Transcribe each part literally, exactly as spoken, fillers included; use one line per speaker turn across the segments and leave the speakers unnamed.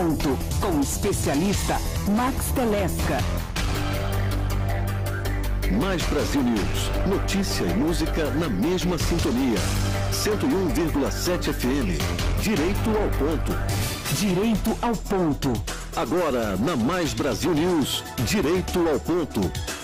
ponto, com o especialista Max Telesca.
Mais Brasil News. Notícia e música na mesma sintonia. cento e um vírgula sete F M. Direito ao ponto.
Direito ao ponto.
Agora, na Mais Brasil News, Direito ao ponto.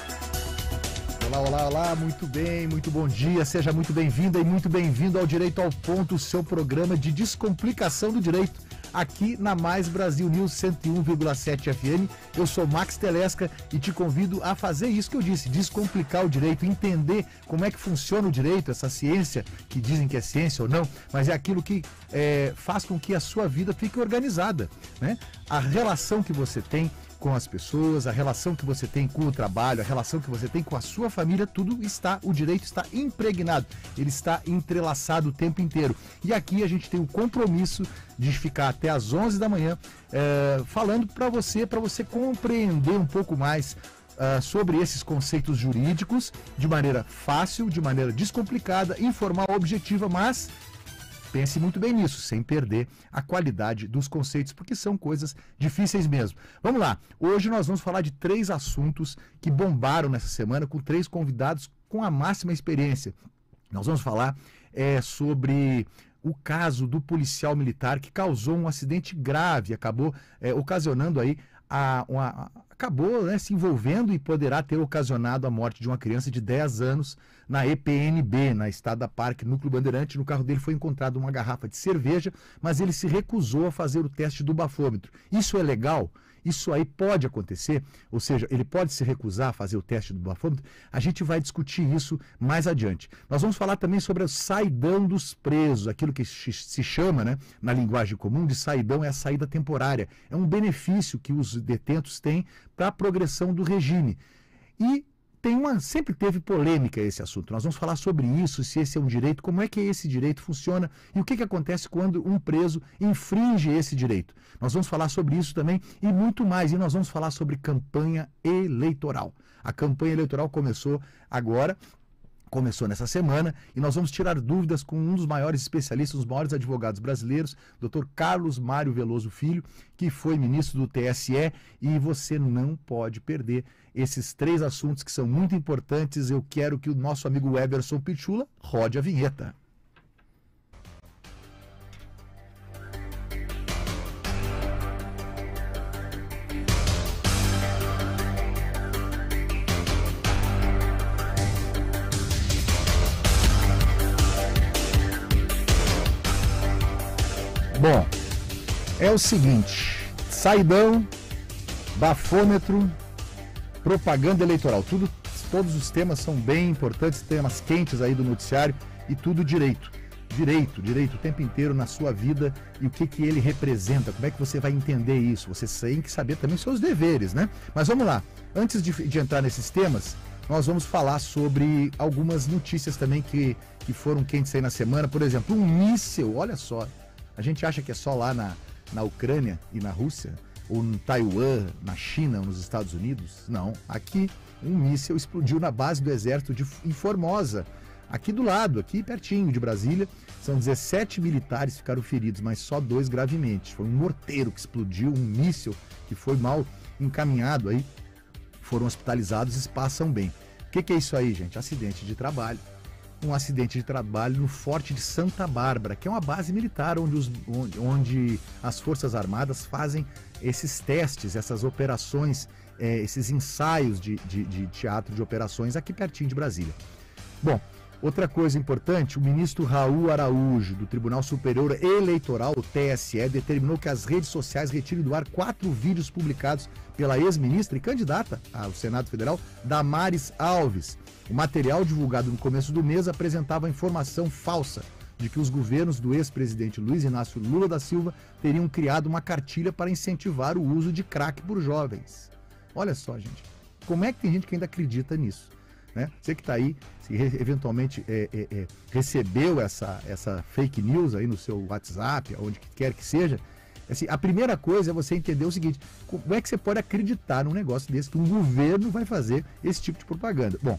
Olá, olá, olá, muito bem, muito bom dia, seja muito bem-vinda e muito bem-vindo ao Direito ao Ponto, seu programa de descomplicação do direito, aqui na Mais Brasil News cento e um vírgula sete F M. Eu sou Max Telesca e te convido a fazer isso que eu disse, descomplicar o direito, entender como é que funciona o direito, essa ciência, que dizem que é ciência ou não, mas é aquilo que é, faz com que a sua vida fique organizada, né? A relação que você tem com as pessoas, a relação que você tem com o trabalho, a relação que você tem com a sua família, tudo está, o direito está impregnado, ele está entrelaçado o tempo inteiro. E aqui a gente tem o compromisso de ficar até às onze da manhã é, falando para você, para você compreender um pouco mais uh, sobre esses conceitos jurídicos de maneira fácil, de maneira descomplicada, informal, objetiva, mas pense muito bem nisso, sem perder a qualidade dos conceitos, porque são coisas difíceis mesmo. Vamos lá, hoje nós vamos falar de três assuntos que bombaram nessa semana, com três convidados com a máxima experiência. Nós vamos falar é, sobre o caso do policial militar que causou um acidente grave, acabou é, ocasionando aí, a, uma, acabou né, se envolvendo e poderá ter ocasionado a morte de uma criança de dez anos na E P N B, na Estrada Parque, Núcleo Bandeirante. No carro dele foi encontrada uma garrafa de cerveja, mas ele se recusou a fazer o teste do bafômetro. Isso é legal? Isso aí pode acontecer? Ou seja, ele pode se recusar a fazer o teste do bafômetro? A gente vai discutir isso mais adiante. Nós vamos falar também sobre o saidão dos presos, aquilo que se chama, né, na linguagem comum, de saidão é a saída temporária. É um benefício que os detentos têm para a progressão do regime. E tem uma, sempre teve polêmica esse assunto. Nós vamos falar sobre isso, se esse é um direito, como é que esse direito funciona e o que, que acontece quando um preso infringe esse direito. Nós vamos falar sobre isso também e muito mais. E nós vamos falar sobre campanha eleitoral. A campanha eleitoral começou agora, começou nessa semana, e nós vamos tirar dúvidas com um dos maiores especialistas, um dos maiores advogados brasileiros, doutor Carlos Mário Veloso Filho, que foi ministro do T S E, e você não pode perder esses três assuntos que são muito importantes. Eu quero que o nosso amigo Everson Pichula rode a vinheta. Bom, é o seguinte, saidão, bafômetro, propaganda eleitoral, tudo, todos os temas são bem importantes, temas quentes aí do noticiário e tudo direito. Direito, direito o tempo inteiro na sua vida e o que, que ele representa, como é que você vai entender isso, você tem que saber também seus deveres, né? Mas vamos lá, antes de, de entrar nesses temas, nós vamos falar sobre algumas notícias também que, que foram quentes aí na semana, por exemplo, um míssil, olha só. A gente acha que é só lá na, na Ucrânia e na Rússia, ou no Taiwan, na China, ou nos Estados Unidos. Não, aqui um míssil explodiu na base do exército de, em Formosa, aqui do lado, aqui pertinho de Brasília. São dezessete militares que ficaram feridos, mas só dois gravemente. Foi um morteiro que explodiu, um míssil que foi mal encaminhado aí, foram hospitalizados e passam bem. O que, que é isso aí, gente? Acidente de trabalho. Um acidente de trabalho no Forte de Santa Bárbara, que é uma base militar onde, os, onde, onde as Forças Armadas fazem esses testes, essas operações, é, esses ensaios de, de, de teatro de operações aqui pertinho de Brasília. Bom, outra coisa importante, o ministro Raul Araújo, do Tribunal Superior Eleitoral, o T S E, determinou que as redes sociais retirem do ar quatro vídeos publicados pela ex-ministra e candidata ao Senado Federal, Damares Alves. O material divulgado no começo do mês apresentava informação falsa de que os governos do ex-presidente Luiz Inácio Lula da Silva teriam criado uma cartilha para incentivar o uso de crack por jovens. Olha só, gente, como é que tem gente que ainda acredita nisso? Né? Você que está aí, se eventualmente é, é, é, recebeu essa, essa fake news aí no seu WhatsApp, onde quer que seja, assim, a primeira coisa é você entender o seguinte: como é que você pode acreditar num negócio desse, que um governo vai fazer esse tipo de propaganda? Bom,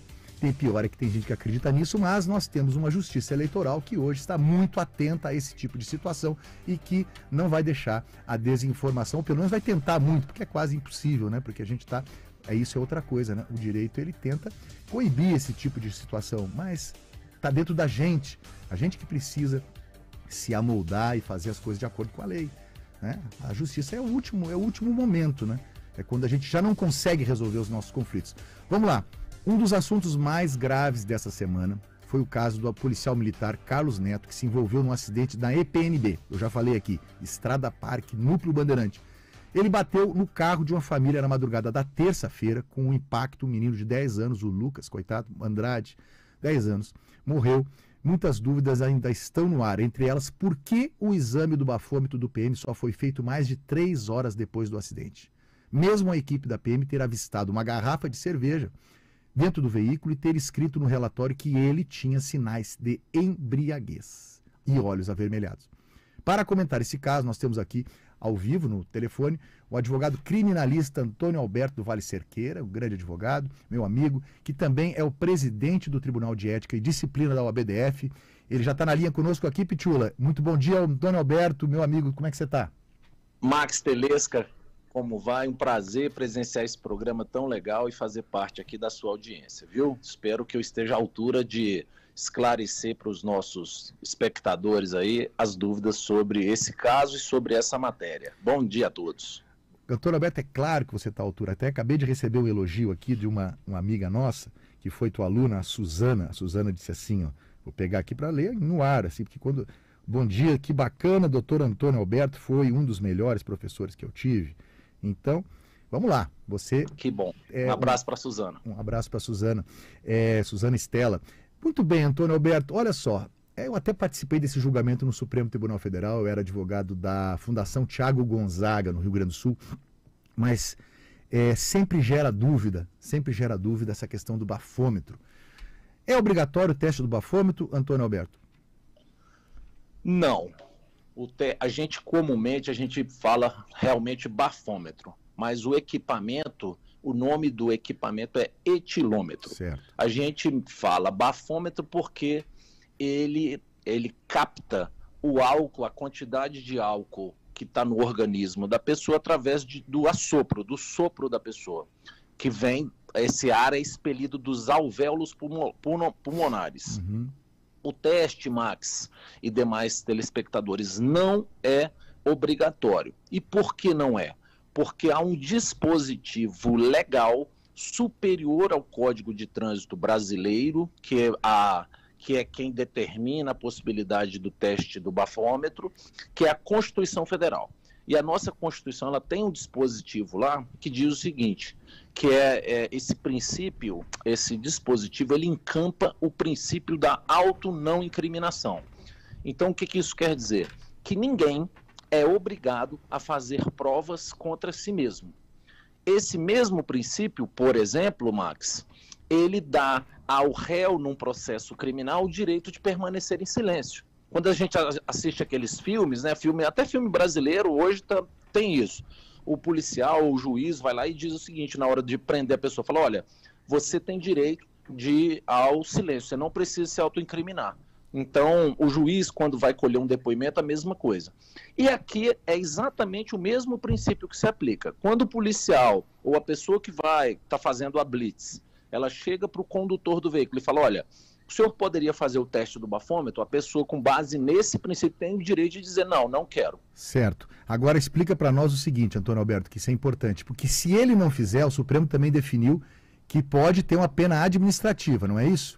tem pior é que tem gente que acredita nisso, mas nós temos uma justiça eleitoral que hoje está muito atenta a esse tipo de situação e que não vai deixar a desinformação, ou pelo menos vai tentar muito, porque é quase impossível, né? Porque a gente está... É, isso é outra coisa, né? O direito, ele tenta coibir esse tipo de situação, mas está dentro da gente. A gente que precisa se amoldar e fazer as coisas de acordo com a lei, né? A justiça é o último, é o último momento, né? É quando a gente já não consegue resolver os nossos conflitos. Vamos lá. Um dos assuntos mais graves dessa semana foi o caso do policial militar Carlos Neto, que se envolveu num acidente da E P N B. Eu já falei aqui, Estrada Parque, Núcleo Bandeirante. Ele bateu no carro de uma família na madrugada da terça-feira, com um impacto, um menino de dez anos, o Lucas, coitado, Andrade, dez anos, morreu. Muitas dúvidas ainda estão no ar, entre elas, por que o exame do bafômetro do P M só foi feito mais de três horas depois do acidente? Mesmo a equipe da P M ter avistado uma garrafa de cerveja dentro do veículo e ter escrito no relatório que ele tinha sinais de embriaguez e olhos avermelhados. Para comentar esse caso, nós temos aqui, ao vivo, no telefone, o advogado criminalista Antônio Alberto do Vale Cerqueira, um grande advogado, meu amigo, que também é o presidente do Tribunal de Ética e Disciplina da O A B D F. Ele já está na linha conosco aqui, Pichula. Muito bom dia, Antônio Alberto, meu amigo, como é que você está?
Max Telesca, como vai? Um prazer presenciar esse programa tão legal e fazer parte aqui da sua audiência, viu? Espero que eu esteja à altura de esclarecer para os nossos espectadores aí as dúvidas sobre esse caso e sobre essa matéria. Bom dia a todos.
Doutor Alberto, é claro que você está à altura. Até acabei de receber um elogio aqui de uma, uma amiga nossa, que foi tua aluna, a Suzana. A Suzana disse assim, ó, vou pegar aqui para ler no ar, assim, porque quando... Bom dia, que bacana, doutor Antônio Alberto, foi um dos melhores professores que eu tive. Então, vamos lá. Você.
Que bom.
É,
um abraço um, para a Suzana.
Um abraço para a Suzana. É, Suzana Estela. Muito bem, Antônio Alberto. Olha só, eu até participei desse julgamento no Supremo Tribunal Federal. Eu era advogado da Fundação Tiago Gonzaga, no Rio Grande do Sul. Mas é, sempre gera dúvida, sempre gera dúvida essa questão do bafômetro. É obrigatório o teste do bafômetro, Antônio Alberto?
Não. O te... A gente comumente a gente fala realmente bafômetro, mas o equipamento, o nome do equipamento é etilômetro.
Certo.
A gente fala bafômetro porque ele, ele capta o álcool, a quantidade de álcool que está no organismo da pessoa através de, do assopro, do sopro da pessoa, que vem, esse ar é expelido dos alvéolos pulmo, pulmo, pulmonares.
Uhum.
O teste, Max e demais telespectadores, não é obrigatório. E por que não é? Porque há um dispositivo legal superior ao Código de Trânsito Brasileiro, que é, a, que é quem determina a possibilidade do teste do bafômetro, que é a Constituição Federal. E a nossa Constituição ela tem um dispositivo lá que diz o seguinte, que é, é esse princípio, esse dispositivo, ele encampa o princípio da auto-não incriminação. Então, o que, que isso quer dizer? Que ninguém é obrigado a fazer provas contra si mesmo. Esse mesmo princípio, por exemplo, Max, ele dá ao réu num processo criminal o direito de permanecer em silêncio. Quando a gente assiste aqueles filmes, né, filme, até filme brasileiro hoje tá, tem isso. O policial, o juiz vai lá e diz o seguinte, na hora de prender a pessoa, fala, olha, você tem direito de ir ao silêncio, você não precisa se autoincriminar. Então, o juiz, quando vai colher um depoimento, a mesma coisa. E aqui é exatamente o mesmo princípio que se aplica. Quando o policial ou a pessoa que vai, está fazendo a blitz, ela chega para o condutor do veículo e fala, olha, o senhor poderia fazer o teste do bafômetro? A pessoa, com base nesse princípio, tem o direito de dizer, não, não quero.
Certo. Agora explica para nós o seguinte, Antônio Alberto, que isso é importante, porque se ele não fizer, o Supremo também definiu que pode ter uma pena administrativa, não é isso?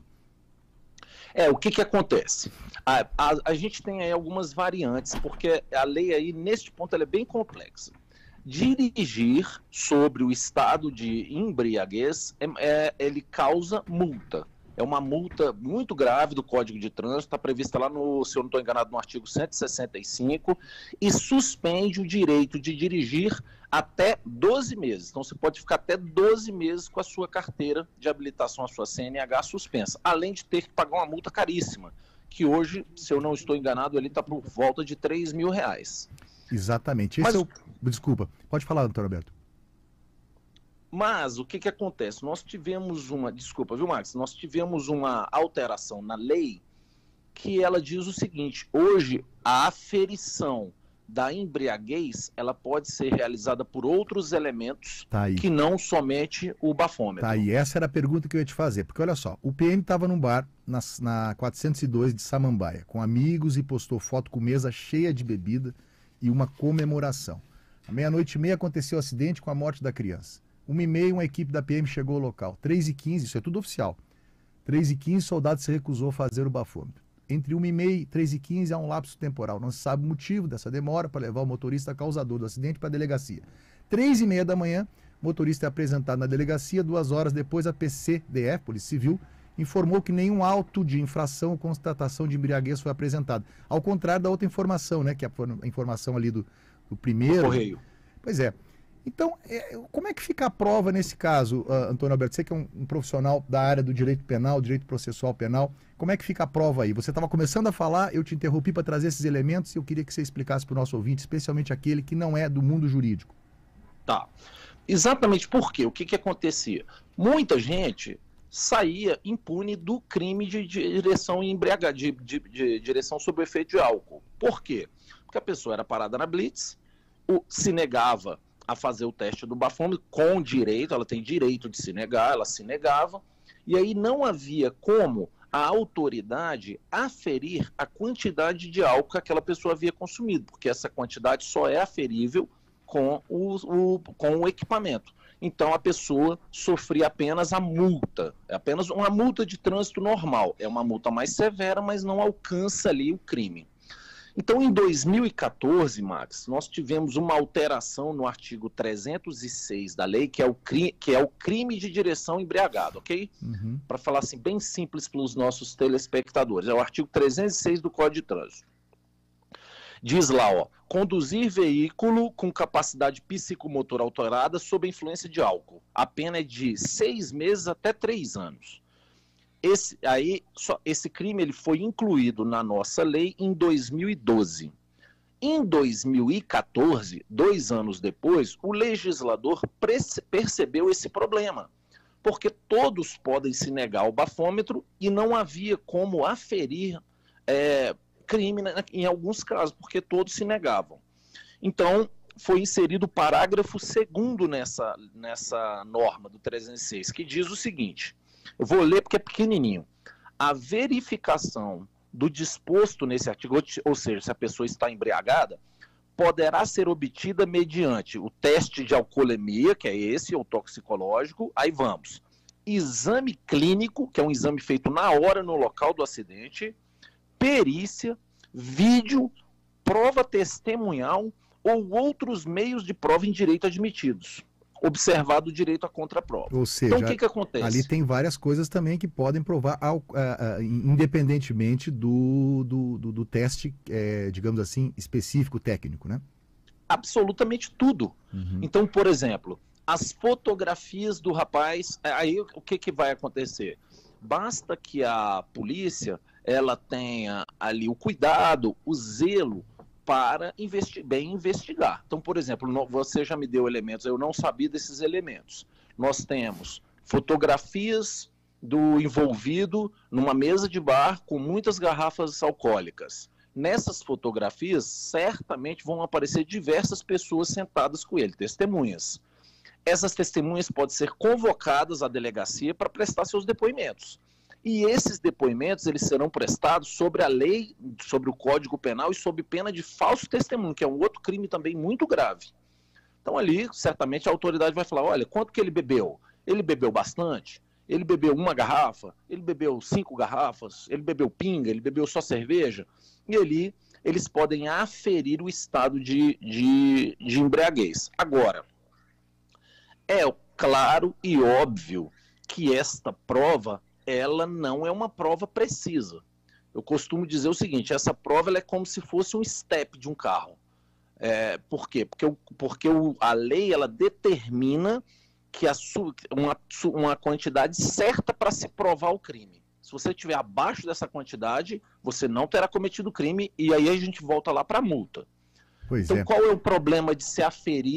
É, o que que acontece? A, a, a gente tem aí algumas variantes, porque a lei aí, neste ponto, ela é bem complexa. Dirigir sobre o estado de embriaguez, é, é, ele causa multa. É uma multa muito grave do Código de Trânsito, está prevista lá no, se eu não estou enganado, no artigo cento e sessenta e cinco, e suspende o direito de dirigir até doze meses. Então você pode ficar até doze meses com a sua carteira de habilitação, a sua C N H suspensa, além de ter que pagar uma multa caríssima, que hoje, se eu não estou enganado, ele está por volta de três mil reais.
Exatamente. Esse
Mas,
é o... Desculpa, pode falar, doutor Alberto.
Mas o que, que acontece? Nós tivemos uma, desculpa, viu, Max? Nós tivemos uma alteração na lei que ela diz o seguinte: hoje a aferição da embriaguez ela pode ser realizada por outros elementos
tá
que não somente o bafômetro.
Tá aí, essa era a pergunta que eu ia te fazer, porque olha só, o P M estava num bar na, na quatrocentos e dois de Samambaia, com amigos, e postou foto com mesa cheia de bebida e uma comemoração. À meia-noite e meia aconteceu o acidente com a morte da criança. Uma e meia, uma equipe da P M chegou ao local. Três e quinze, isso é tudo oficial. Três e quinze, o soldado se recusou a fazer o bafômetro. Entre uma e meia e três e quinze há um lapso temporal. Não se sabe o motivo dessa demora para levar o motorista causador do acidente para a delegacia. Três e meia da manhã, o motorista é apresentado na delegacia. Duas horas depois, a P C D F, Polícia Civil, informou que nenhum auto de infração ou constatação de embriaguez foi apresentado. Ao contrário da outra informação, né? Que é a informação ali do, do primeiro.
Do correio.
Pois é. Então, é, como é que fica a prova nesse caso, uh, Antônio Alberto? Você que é um, um profissional da área do direito penal, direito processual penal, como é que fica a prova aí? Você estava começando a falar, eu te interrompi para trazer esses elementos e eu queria que você explicasse para o nosso ouvinte, especialmente aquele que não é do mundo jurídico.
Tá. Exatamente por quê? O que, que acontecia? Muita gente saía impune do crime de direção embriagada, de, de, de direção sob o efeito de álcool. Por quê? Porque a pessoa era parada na blitz, o, se negava a fazer o teste do bafômetro com direito, ela tem direito de se negar, ela se negava, e aí não havia como a autoridade aferir a quantidade de álcool que aquela pessoa havia consumido, porque essa quantidade só é aferível com o, o, com o equipamento. Então a pessoa sofria apenas a multa, é apenas uma multa de trânsito normal, é uma multa mais severa, mas não alcança ali o crime. Então, em dois mil e quatorze, Max, nós tivemos uma alteração no artigo trezentos e seis da lei, que é o, cri que é o crime de direção embriagado, ok?
Uhum.
Para falar assim, bem simples para os nossos telespectadores. É o artigo trezentos e seis do Código de Trânsito. Diz lá, ó, conduzir veículo com capacidade psicomotora alterada sob a influência de álcool. A pena é de seis meses até três anos. Esse, aí, só, esse crime ele foi incluído na nossa lei em dois mil e doze. Em dois mil e quatorze, dois anos depois, o legislador percebeu esse problema, porque todos podem se negar ao bafômetro e não havia como aferir é, crime em alguns casos, porque todos se negavam. Então, foi inserido o parágrafo segundo nessa, nessa norma do trezentos e seis, que diz o seguinte... Eu vou ler porque é pequenininho. A verificação do disposto nesse artigo, ou seja, se a pessoa está embriagada, poderá ser obtida mediante o teste de alcoolemia, que é esse, ou toxicológico, aí vamos. Exame clínico, que é um exame feito na hora no local do acidente, perícia, vídeo, prova testemunhal ou outros meios de prova em direito admitidos. Observado o direito à contraprova.
Ou seja,
então, o que, que acontece?
Ali tem várias coisas também que podem provar, ao, uh, uh, independentemente do, do, do, do teste, é, digamos assim, específico, técnico, né?
Absolutamente tudo.
Uhum.
Então, por exemplo, as fotografias do rapaz, aí o que, que vai acontecer? Basta que a polícia ela tenha ali o cuidado, o zelo, para investi- bem investigar. Então, por exemplo, no, você já me deu elementos, eu não sabia desses elementos. Nós temos fotografias do envolvido numa mesa de bar com muitas garrafas alcoólicas. Nessas fotografias, certamente vão aparecer diversas pessoas sentadas com ele, testemunhas. Essas testemunhas podem ser convocadas à delegacia para prestar seus depoimentos. E esses depoimentos eles serão prestados sobre a lei, sobre o Código Penal e sob pena de falso testemunho, que é um outro crime também muito grave. Então ali, certamente, a autoridade vai falar, olha, quanto que ele bebeu? Ele bebeu bastante? Ele bebeu uma garrafa? Ele bebeu cinco garrafas? Ele bebeu pinga? Ele bebeu só cerveja? E ali eles podem aferir o estado de, de, de embriaguez. Agora, é claro e óbvio que esta prova ela não é uma prova precisa. Eu costumo dizer o seguinte, essa prova ela é como se fosse um step de um carro. É, por quê? Porque, o, porque o, a lei ela determina que a su, uma, uma quantidade certa para se provar o crime. Se você estiver abaixo dessa quantidade, você não terá cometido o crime e aí a gente volta lá para a multa.
Pois
então
é.
qual é o problema de se aferir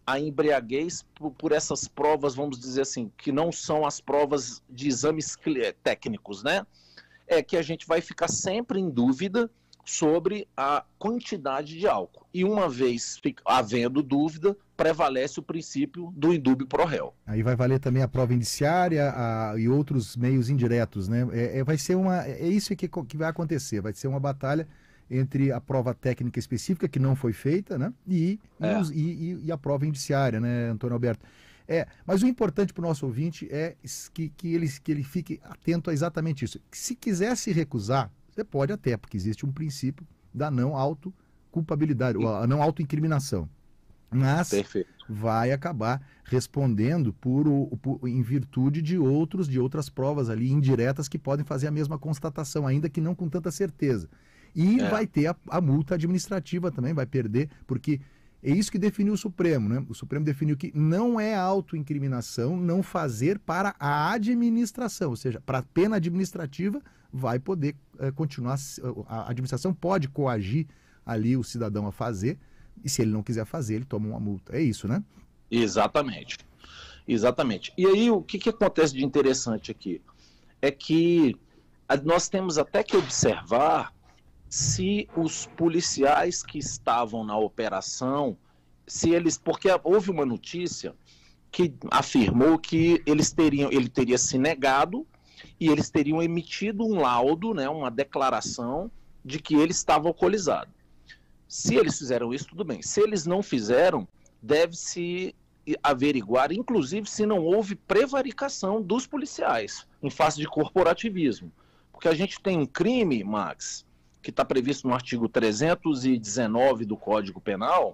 a embriaguez por, por essas provas, vamos dizer assim, que não são as provas de exames técnicos, né? É que a gente vai ficar sempre em dúvida sobre a quantidade de álcool. E uma vez havendo dúvida, prevalece o princípio do indúbio pro réu.
Aí vai valer também a prova indiciária a, e outros meios indiretos, né? É, é, vai ser uma, é isso que, que vai acontecer, vai ser uma batalha entre a prova técnica específica, que não foi feita, né? E,
É.
e, os- e- e a prova indiciária, né, Antônio Alberto? É, mas o importante para o nosso ouvinte é que, que, ele, que ele fique atento a exatamente isso. Se quiser se recusar, você pode até, porque existe um princípio da não autoculpabilidade, ou a não autoincriminação. Mas
Perfeito.
vai acabar respondendo por, o- por- em virtude de outros, de outras provas ali indiretas que podem fazer a mesma constatação, ainda que não com tanta certeza. E
É.
vai ter a, a multa administrativa também, vai perder, porque é isso que definiu o Supremo, né? O Supremo definiu que não é autoincriminação não fazer para a administração, ou seja, para a pena administrativa vai poder eh, continuar, a administração pode coagir ali o cidadão a fazer, e se ele não quiser fazer, ele toma uma multa. É isso, né?
Exatamente. Exatamente. E aí, o que, que acontece de interessante aqui? É que a- nós temos até que observar se os policiais que estavam na operação, se eles, porque houve uma notícia que afirmou que eles teriam, ele teria se negado e eles teriam emitido um laudo, né, uma declaração de que ele estava alcoolizado. Se eles fizeram isso, tudo bem. Se eles não fizeram, deve-se averiguar, inclusive, se não houve prevaricação dos policiais em face de corporativismo. Porque a gente tem um crime, Max, que está previsto no artigo trezentos e dezenove do Código Penal,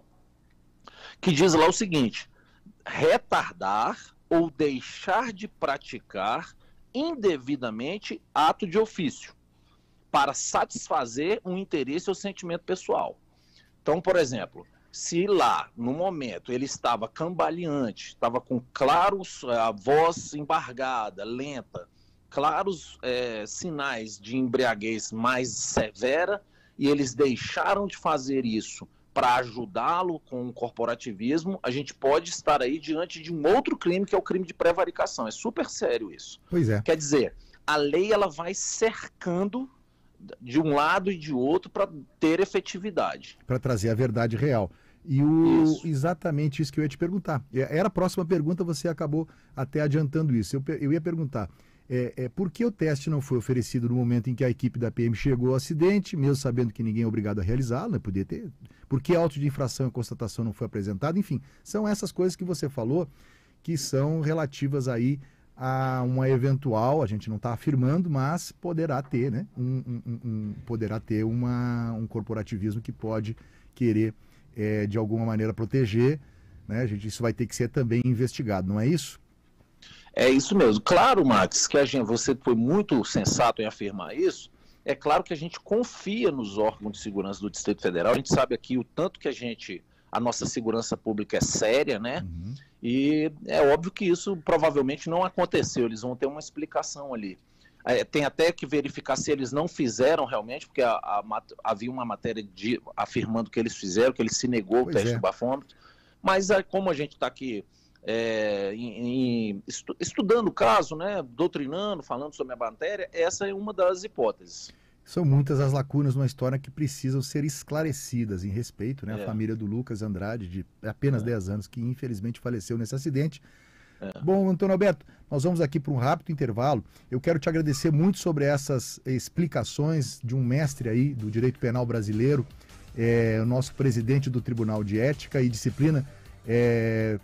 que diz lá o seguinte: retardar ou deixar de praticar indevidamente ato de ofício para satisfazer um interesse ou sentimento pessoal. Então, por exemplo, se lá, no momento, ele estava cambaleante, estava com claros, a voz embargada, lenta, claros é, sinais de embriaguez mais severa, e eles deixaram de fazer isso para ajudá-lo com o corporativismo, a gente pode estar aí diante de um outro crime, que é o crime de prevaricação. É super sério isso.
Pois é.
Quer dizer, a lei ela vai cercando de um lado e de outro para ter efetividade.
Para trazer a verdade real. E o,
Isso.
exatamente isso que eu ia te perguntar. Era a próxima pergunta, você acabou até adiantando isso. Eu, pe- eu ia perguntar, é, é, por que o teste não foi oferecido no momento em que a equipe da P M chegou ao acidente, mesmo sabendo que ninguém é obrigado a realizá-lo, né? Podia ter. Por que auto de infração e constatação não foi apresentado? Enfim, são essas coisas que você falou que são relativas aí a uma eventual, a gente não está afirmando, mas poderá ter, né? Um, um- um- um- poderá ter uma, um corporativismo que pode querer, é, de alguma maneira, proteger, né? A gente, isso vai ter que ser também investigado, não é isso?
É isso mesmo. Claro, Max, que a gente, você foi muito sensato em afirmar isso. É claro que a gente confia nos órgãos de segurança do Distrito Federal. A gente sabe aqui o tanto que a gente, a nossa segurança pública é séria, né?
Uhum.
E é óbvio que isso provavelmente não aconteceu. Eles vão ter uma explicação ali. É, tem até que verificar se eles não fizeram realmente, porque a- a mat- havia uma matéria de- afirmando que eles fizeram, que ele se negou o
Pois
teste
é.
do bafômetro. Mas é, como a gente está aqui é, em- em estu- estudando o caso, né, doutrinando, falando sobre a matéria, essa é uma das hipóteses.
São muitas as lacunas numa história que precisam ser esclarecidas em respeito, né?
É.
A família do Lucas Andrade, de apenas
É.
dez anos, que infelizmente faleceu nesse acidente.
É.
Bom, Antônio Alberto, nós vamos aqui para um rápido intervalo. Eu quero te agradecer muito sobre essas explicações de um mestre aí do direito penal brasileiro, é, o nosso presidente do Tribunal de Ética e Disciplina, é,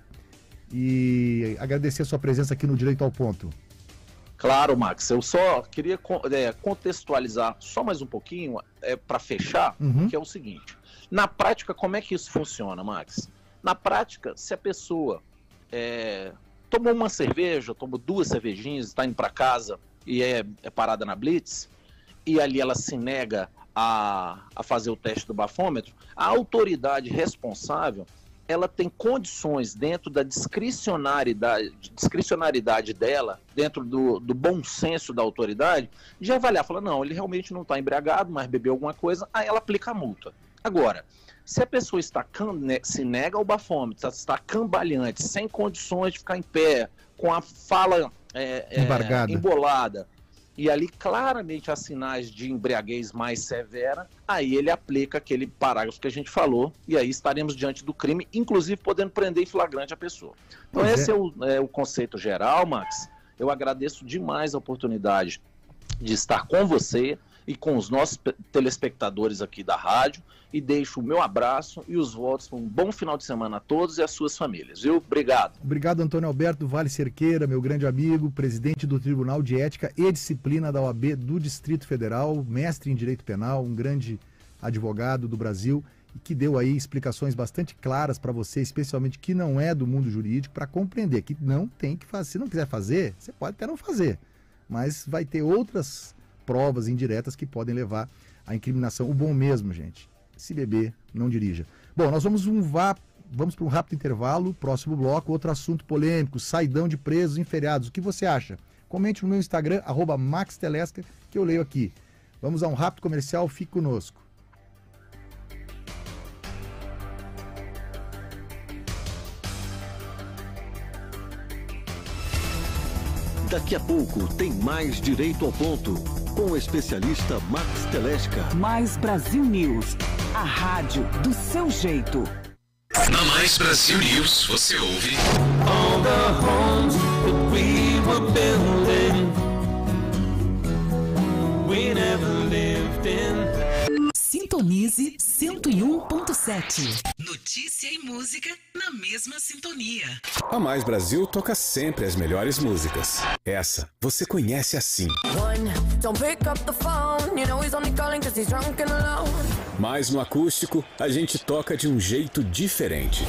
e agradecer a sua presença aqui no Direito ao Ponto.
Claro, Max, eu só queria co- é, contextualizar só mais um pouquinho é, para fechar,
Uhum.
que é o seguinte. Na prática, como é que isso funciona, Max? Na prática, se a pessoa é, tomou uma cerveja, tomou duas cervejinhas, está indo para casa e é, é parada na Blitz, e ali ela se nega a, a fazer o teste do bafômetro, a autoridade responsável ela tem condições dentro da discricionariedade, discricionariedade dela, dentro do, do bom senso da autoridade, de avaliar, falar, não, ele realmente não está embriagado, mas bebeu alguma coisa, aí ela aplica a multa. Agora, se a pessoa está se nega ao bafômetro, está cambaleante, sem condições de ficar em pé, com a fala é, é, embolada, e ali claramente há sinais de embriaguez mais severa, aí ele aplica aquele parágrafo que a gente falou, e aí estaremos diante do crime, inclusive podendo prender em flagrante a pessoa. Então pois esse é, é, o, é o conceito geral, Max. Eu agradeço demais a oportunidade de estar com você e com os nossos telespectadores aqui da rádio, e deixo o meu abraço e os votos para um bom final de semana a todos e às suas famílias, viu? Obrigado.
Obrigado, Antônio Alberto Vale Cerqueira, meu grande amigo, presidente do Tribunal de Ética e Disciplina da O A B do Distrito Federal, mestre em Direito Penal, um grande advogado do Brasil, e que deu aí explicações bastante claras para você, especialmente que não é do mundo jurídico, para compreender que não tem que fazer. Se não quiser fazer, você pode até não fazer, mas vai ter outras provas indiretas que podem levar à incriminação. O bom mesmo, gente, se beber, não dirija. Bom, nós vamos um vá, vamos para um rápido intervalo, próximo bloco, outro assunto polêmico, saidão de presos em feriados. O que você acha? Comente no meu Instagram, arroba Max Telesca, que eu leio aqui. Vamos a um rápido comercial, fique conosco.
Daqui a pouco tem mais Direito ao Ponto, com o especialista Max Telesca.
Mais Brasil News, a rádio do seu jeito.
Na Mais Brasil News, você ouve All the homes that we were building, we never lived in.
Sintonize cento e um ponto sete. Notícia e música na mesma sintonia.
A Mais Brasil toca sempre as melhores músicas. Essa você conhece assim. Mas no acústico, a gente toca de um jeito diferente.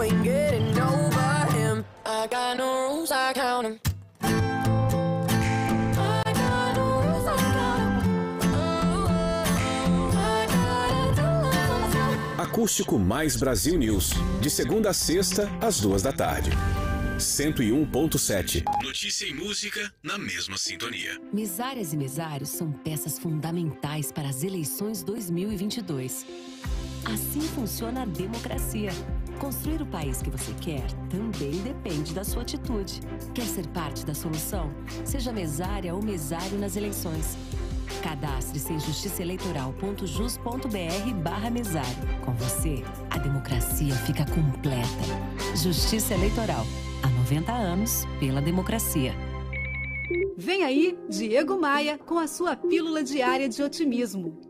Acústico Mais Brasil News, de segunda a sexta, às duas da tarde. cento e um ponto sete.
Notícia e música na mesma sintonia.
Mesárias e mesários são peças fundamentais para as eleições dois mil e vinte e dois. Assim funciona a democracia. Construir o país que você quer também depende da sua atitude. Quer ser parte da solução? Seja mesária ou mesário nas eleições. Cadastre-se em justiçaeleitoral.jus.br barra mesário. Com você, a democracia fica completa. Justiça Eleitoral. Há noventa anos, pela democracia.
Vem aí, Diego Maia, com a sua pílula diária de otimismo.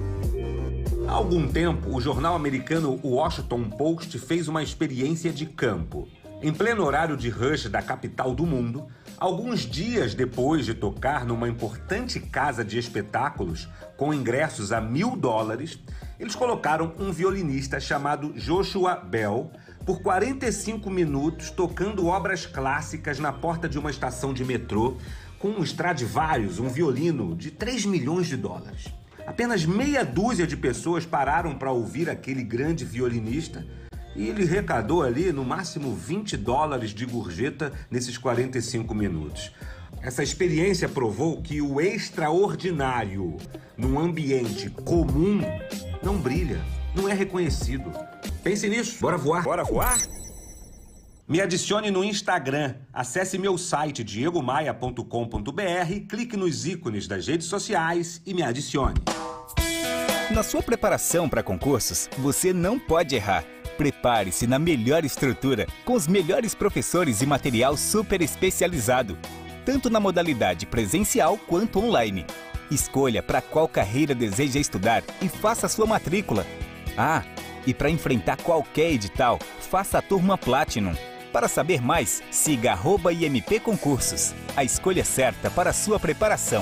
Há algum tempo, o jornal americano Washington Post fez uma experiência de campo. Em pleno horário de rush da capital do mundo, alguns dias depois de tocar numa importante casa de espetáculos com ingressos a mil dólares, eles colocaram um violinista chamado Joshua Bell por quarenta e cinco minutos tocando obras clássicas na porta de uma estação de metrô com um Stradivarius, um violino de três milhões de dólares. Apenas meia dúzia de pessoas pararam para ouvir aquele grande violinista e ele arrecadou ali no máximo vinte dólares de gorjeta nesses quarenta e cinco minutos. Essa experiência provou que o extraordinário num ambiente comum não brilha, não é reconhecido. Pense nisso. Bora voar? Bora voar? Me adicione no Instagram. Acesse meu site diego maia ponto com ponto br, clique nos ícones das redes sociais e me adicione.
Na sua preparação para concursos, você não pode errar. Prepare-se na melhor estrutura, com os melhores professores e material super especializado, tanto na modalidade presencial quanto online. Escolha para qual carreira deseja estudar e faça sua matrícula. Ah, e para enfrentar qualquer edital, faça a turma Platinum. Para saber mais, siga arroba I M P Concursos, a escolha certa para a sua preparação.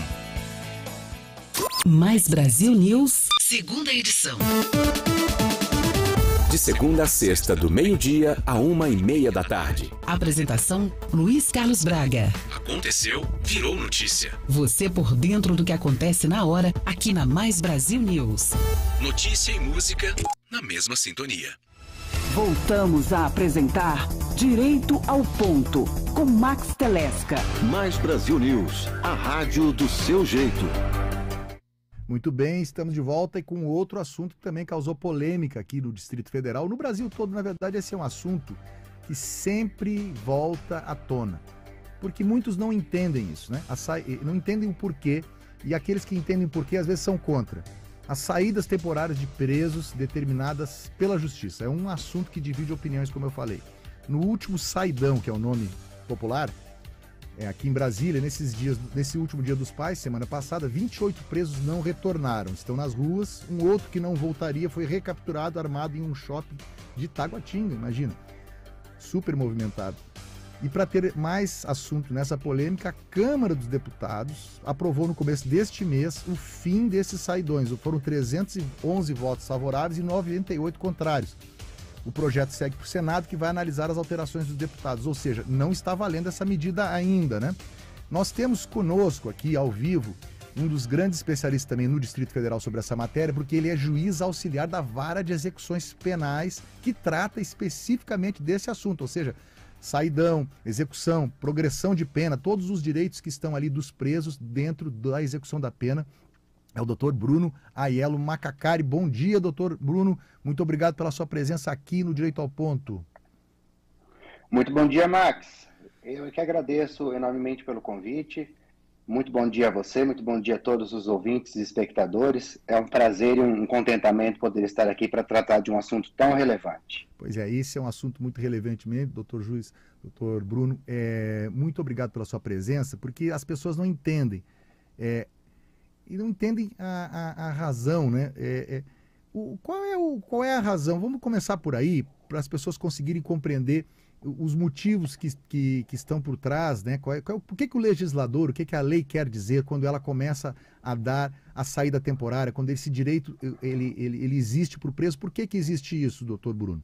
Mais Brasil News, segunda edição.
De segunda a sexta, do meio-dia a uma e meia da tarde.
Apresentação, Luiz Carlos Braga.
Aconteceu, virou notícia.
Você por dentro do que acontece na hora, aqui na Mais Brasil News.
Notícia e música na mesma sintonia.
Voltamos a apresentar Direito ao Ponto, com Max Telesca.
Mais Brasil News, a rádio do seu jeito.
Muito bem, estamos de volta e com outro assunto que também causou polêmica aqui no Distrito Federal. No Brasil todo, na verdade, esse é um assunto que sempre volta à tona. Porque muitos não entendem isso, né? A sa... Não entendem o porquê, e aqueles que entendem o porquê às vezes são contra. As saídas temporárias de presos determinadas pela Justiça. É um assunto que divide opiniões, como eu falei. No último saidão, que é o nome popular, é, aqui em Brasília, nesses dias, nesse último Dia dos Pais, semana passada, vinte e oito presos não retornaram, estão nas ruas. Um outro que não voltaria foi recapturado armado em um shopping de Taguatinga, imagina. Super movimentado. E para ter mais assunto nessa polêmica, a Câmara dos Deputados aprovou no começo deste mês o fim desses saidões. Foram trezentos e onze votos favoráveis e noventa e oito contrários. O projeto segue para o Senado, que vai analisar as alterações dos deputados, ou seja, não está valendo essa medida ainda, né? Nós temos conosco aqui, ao vivo, um dos grandes especialistas também no Distrito Federal sobre essa matéria, porque ele é juiz auxiliar da Vara de Execuções Penais, que trata especificamente desse assunto, ou seja, saidão, execução, progressão de pena, todos os direitos que estão ali dos presos dentro da execução da pena. É o doutor Bruno Aiello Macacari. Bom dia, doutor Bruno. Muito obrigado pela sua presença aqui no Direito ao Ponto.
Muito bom dia, Max. Eu que agradeço enormemente pelo convite. Muito bom dia a você, muito bom dia a todos os ouvintes e espectadores. É um prazer e um contentamento poder estar aqui para tratar de um assunto tão relevante.
Pois é, esse é um assunto muito relevante mesmo, doutor Juiz, doutor Bruno. É, muito obrigado pela sua presença, porque as pessoas não entendem. É, e não entendem a, a, a razão, né? É, é, o, qual, é o, qual é a razão? Vamos começar por aí, para as pessoas conseguirem compreender os motivos que, que, que estão por trás, né? Qual é, qual é, por que, que o legislador, o que, que a lei quer dizer quando ela começa a dar a saída temporária, quando esse direito ele, ele, ele existe para o preso? Por que, que existe isso, doutor Bruno?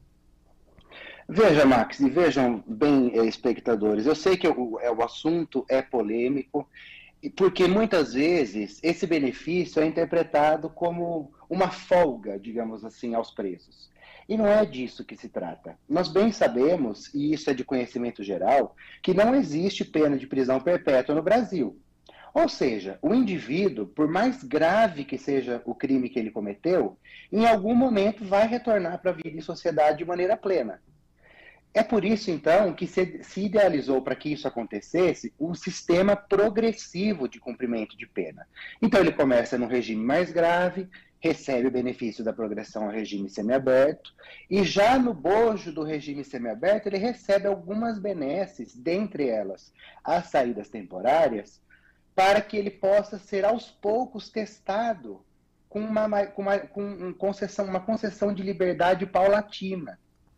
Veja, Max, e vejam bem, espectadores, eu sei que o, é, o assunto é polêmico, porque muitas vezes esse benefício é interpretado como uma folga, digamos assim, aos presos. E não é disso que se trata. Nós bem sabemos, e isso é de conhecimento geral, que não existe pena de prisão perpétua no Brasil. Ou seja, o indivíduo, por mais grave que seja o crime que ele cometeu, em algum momento vai retornar para a vida em sociedade de maneira plena. É por isso, então, que se, se idealizou para que isso acontecesse um sistema progressivo de cumprimento de pena. Então, ele começa no regime mais grave, recebe o benefício da progressão ao regime semiaberto, e já no bojo do regime semiaberto, ele recebe algumas benesses, dentre elas as saídas temporárias, para que ele possa ser aos poucos testado com uma, com uma, com uma, concessão, uma concessão de liberdade paulatina.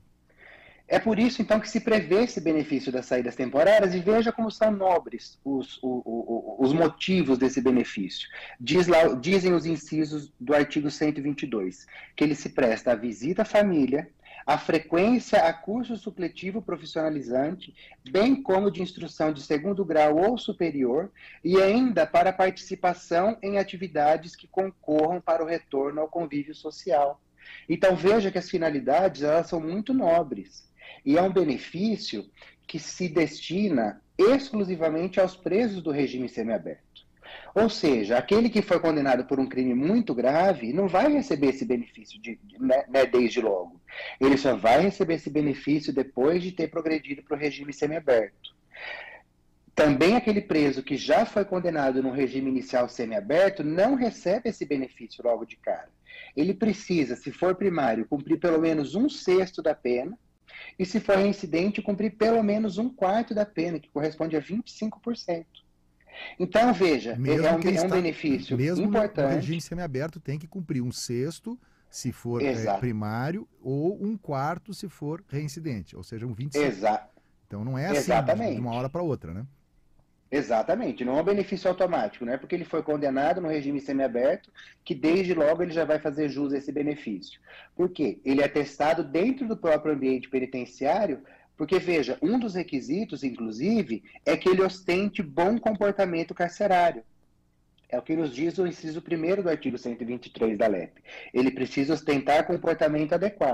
É por isso, então, que se prevê esse benefício das saídas temporárias, e veja como são nobres os, o, o, os motivos desse benefício. Diz lá, dizem os incisos do artigo cento e vinte e dois, que ele se presta à visita à família, à frequência a curso supletivo profissionalizante, bem como de instrução de segundo grau ou superior, e ainda para participação em atividades que concorram para o retorno ao convívio social. Então, veja que as finalidades elas são muito nobres. E é um benefício que se destina exclusivamente aos presos do regime semiaberto. Ou seja, aquele que foi condenado por um crime muito grave não vai receber esse benefício de, de, né, desde logo. Ele só vai receber esse benefício depois de ter progredido para o regime semiaberto. Também aquele preso que já foi condenado no regime inicial semiaberto não recebe esse benefício logo de cara. Ele precisa, se for primário, cumprir pelo menos um sexto da pena, e se for reincidente, cumprir pelo menos um quarto da pena, que corresponde a vinte e cinco por cento. Então, veja, mesmo é um, é um está, benefício
mesmo
importante.
No regime semiaberto tem que cumprir um sexto, se for é, primário, ou um quarto, se for reincidente, ou seja, um vinte e cinco por cento.
Exato.
Então não é assim
Exatamente.
de uma hora para outra, né?
Exatamente, não é um benefício automático, não é porque ele foi condenado no regime semiaberto que desde logo ele já vai fazer jus a esse benefício. Por quê? Ele é testado dentro do próprio ambiente penitenciário, porque, veja, um dos requisitos, inclusive, é que ele ostente bom comportamento carcerário. É o que nos diz o inciso primeiro do artigo cento e vinte e três da L E P. Ele precisa ostentar comportamento adequado.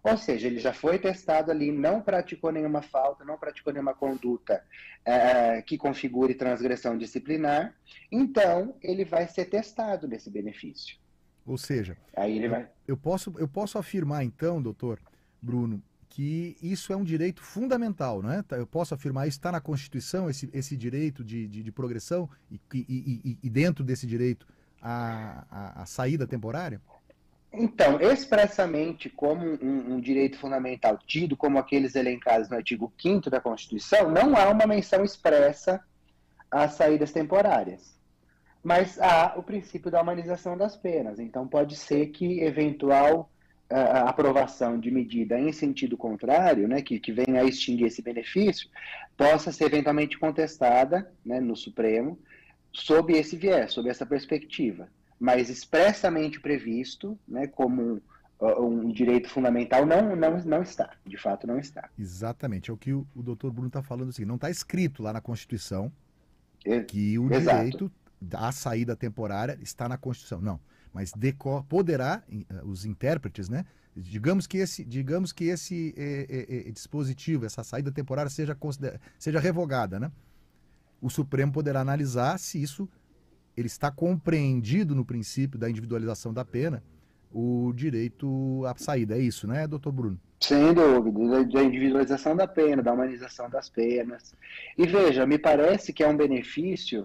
Ou seja, ele já foi testado ali, não praticou nenhuma falta, não praticou nenhuma conduta é, que configure transgressão disciplinar, então ele vai ser testado nesse benefício.
Ou seja,
Aí ele
eu,
vai...
eu, posso, eu posso afirmar então, doutor Bruno, que isso é um direito fundamental, não é? Eu posso afirmar isso, está na Constituição, esse, esse direito de, de, de progressão, e, e, e, e dentro desse direito a, a, a saída temporária?
Então, expressamente como um, um direito fundamental, tido como aqueles elencados no artigo quinto da Constituição, não há uma menção expressa às saídas temporárias. Mas há o princípio da humanização das penas. Então, pode ser que eventual uh, aprovação de medida em sentido contrário, né, que, que venha a extinguir esse benefício, possa ser eventualmente contestada, né, no Supremo, sob esse viés, sob essa perspectiva. Mas expressamente previsto, né, como um, um direito fundamental, não, não, não está. De fato, não está.
Exatamente. É o que o, o doutor Bruno está falando assim. Não está escrito lá na Constituição
é,
que o
exato.
direito à saída temporária está na Constituição. Não. Mas decor, poderá, os intérpretes, né? Digamos que esse, digamos que esse é, é, é, dispositivo, essa saída temporária seja, seja revogada, né? O Supremo poderá analisar se isso ele está compreendido no princípio da individualização da pena, o direito à saída. É isso, né, doutor Bruno?
Sem dúvida, da individualização da pena, da humanização das penas. E veja, me parece que é um benefício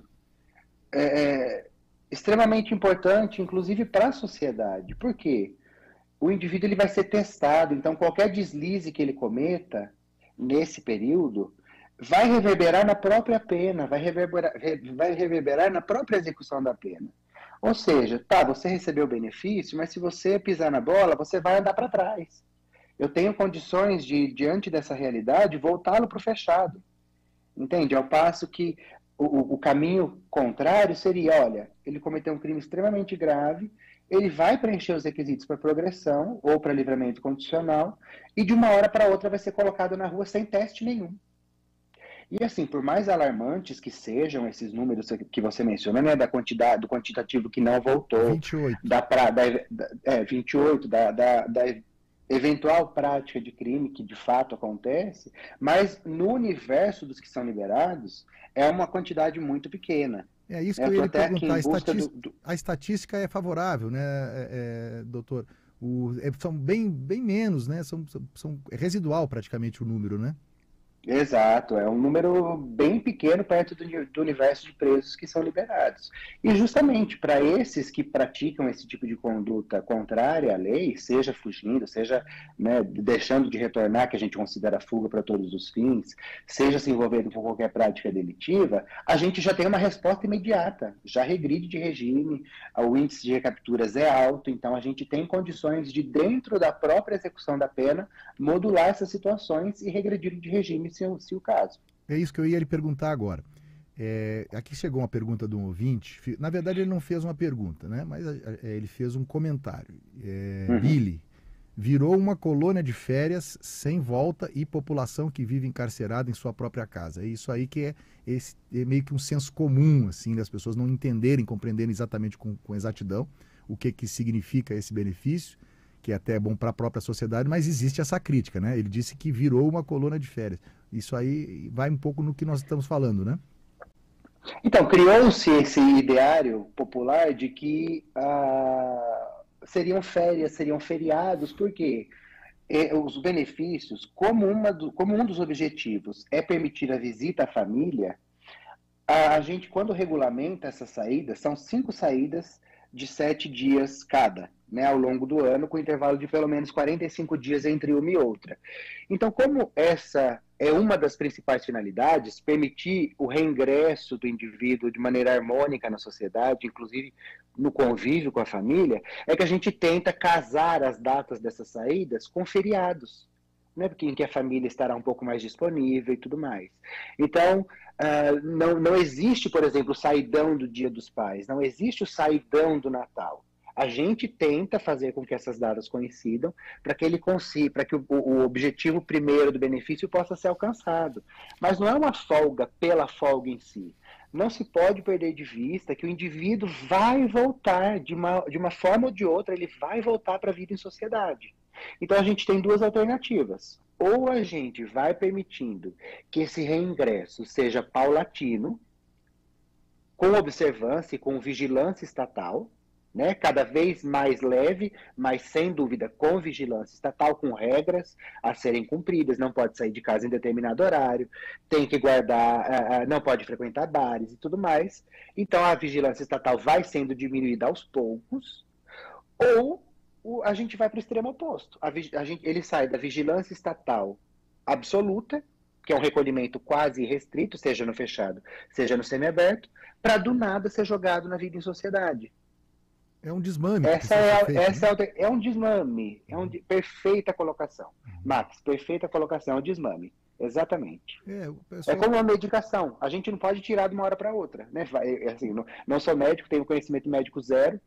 é, extremamente importante, inclusive para a sociedade. Por quê? O indivíduo ele vai ser testado, então qualquer deslize que ele cometa nesse período vai reverberar na própria pena, vai reverberar, vai reverberar na própria execução da pena. Ou seja, tá, você recebeu o benefício, mas se você pisar na bola, você vai andar para trás. Eu tenho condições de, diante dessa realidade, voltá-lo para o fechado. Entende? Ao passo que o, o caminho contrário seria, olha, ele cometeu um crime extremamente grave, ele vai preencher os requisitos para progressão ou para livramento condicional, e de uma hora para outra vai ser colocado na rua sem teste nenhum. E assim, por mais alarmantes que sejam esses números que você mencionou, né, da quantidade, do quantitativo que não voltou,
vinte e oito.
Da, pra, da, da, é, vinte e oito, da, da, da eventual prática de crime que de fato acontece, mas no universo dos que são liberados, é uma quantidade muito pequena.
É isso que
é,
eu ia lhe perguntar. A
busca
estatística,
do, do...
a estatística é favorável, né, é, é, doutor? O, é, são bem, bem menos, né? São, são, são, é residual praticamente o número, né?
Exato, é um número bem pequeno perto do, do universo de presos que são liberados. E justamente para esses que praticam esse tipo de conduta contrária à lei, seja fugindo, seja, né, deixando de retornar, que a gente considera fuga para todos os fins, seja se envolvendo com qualquer prática delitiva, a gente já tem uma resposta imediata, já regride de regime, o índice de recapturas é alto, então a gente tem condições de, dentro da própria execução da pena, modular essas situações e regredir de regime Se, se o caso.
É isso que eu ia lhe perguntar agora. É, aqui chegou uma pergunta de um ouvinte. Na verdade, ele não fez uma pergunta, né? Mas é, ele fez um comentário. É, uhum. Billy, virou uma colônia de férias sem volta e população que vive encarcerada em sua própria casa. É isso aí que é, esse, é meio que um senso comum, assim, das pessoas não entenderem, compreenderem exatamente com, com exatidão o que, que significa esse benefício, que é até bom para a própria sociedade, mas existe essa crítica, né? Ele disse que virou uma colônia de férias. Isso aí vai um pouco no que nós estamos falando, né?
Então, criou-se esse ideário popular de que ah, seriam férias, seriam feriados, porque os benefícios, como, uma do, como um dos objetivos é permitir a visita à família, a, a gente, quando regulamenta essas saídas, são cinco saídas de sete dias cada, né, ao longo do ano, com intervalo de pelo menos quarenta e cinco dias entre uma e outra. Então, como essa é uma das principais finalidades, permitir o reingresso do indivíduo de maneira harmônica na sociedade, inclusive no convívio com a família, é que a gente tenta casar as datas dessas saídas com feriados, né, porque em que a família estará um pouco mais disponível e tudo mais. Então, uh, não, não existe, por exemplo, o saidão do Dia dos Pais, não existe o saidão do Natal. A gente tenta fazer com que essas datas coincidam para que ele consiga, para que o, o objetivo primeiro do benefício possa ser alcançado. Mas não é uma folga pela folga em si. Não se pode perder de vista que o indivíduo vai voltar, de uma, de uma forma ou de outra, ele vai voltar para a vida em sociedade. Então a gente tem duas alternativas. Ou a gente vai permitindo que esse reingresso seja paulatino, com observância e com vigilância estatal, né? Cada vez mais leve, mas sem dúvida com vigilância estatal, com regras a serem cumpridas, não pode sair de casa em determinado horário, tem que guardar, uh, não pode frequentar bares e tudo mais. Então a vigilância estatal vai sendo diminuída aos poucos, ou o, a gente vai para o extremo oposto. A, a gente, ele sai da vigilância estatal absoluta, que é um recolhimento quase irrestrito, seja no fechado, seja no semiaberto, para do nada ser jogado na vida em sociedade.
É um desmame.
Essa, é, feito, essa né? é, é um desmame. É um, perfeita colocação. Uhum. Max, perfeita colocação, é um desmame. Exatamente. É, pessoal... é como uma medicação. A gente não pode tirar de uma hora para outra. Né? Assim, não, não sou médico, tenho conhecimento médico zero,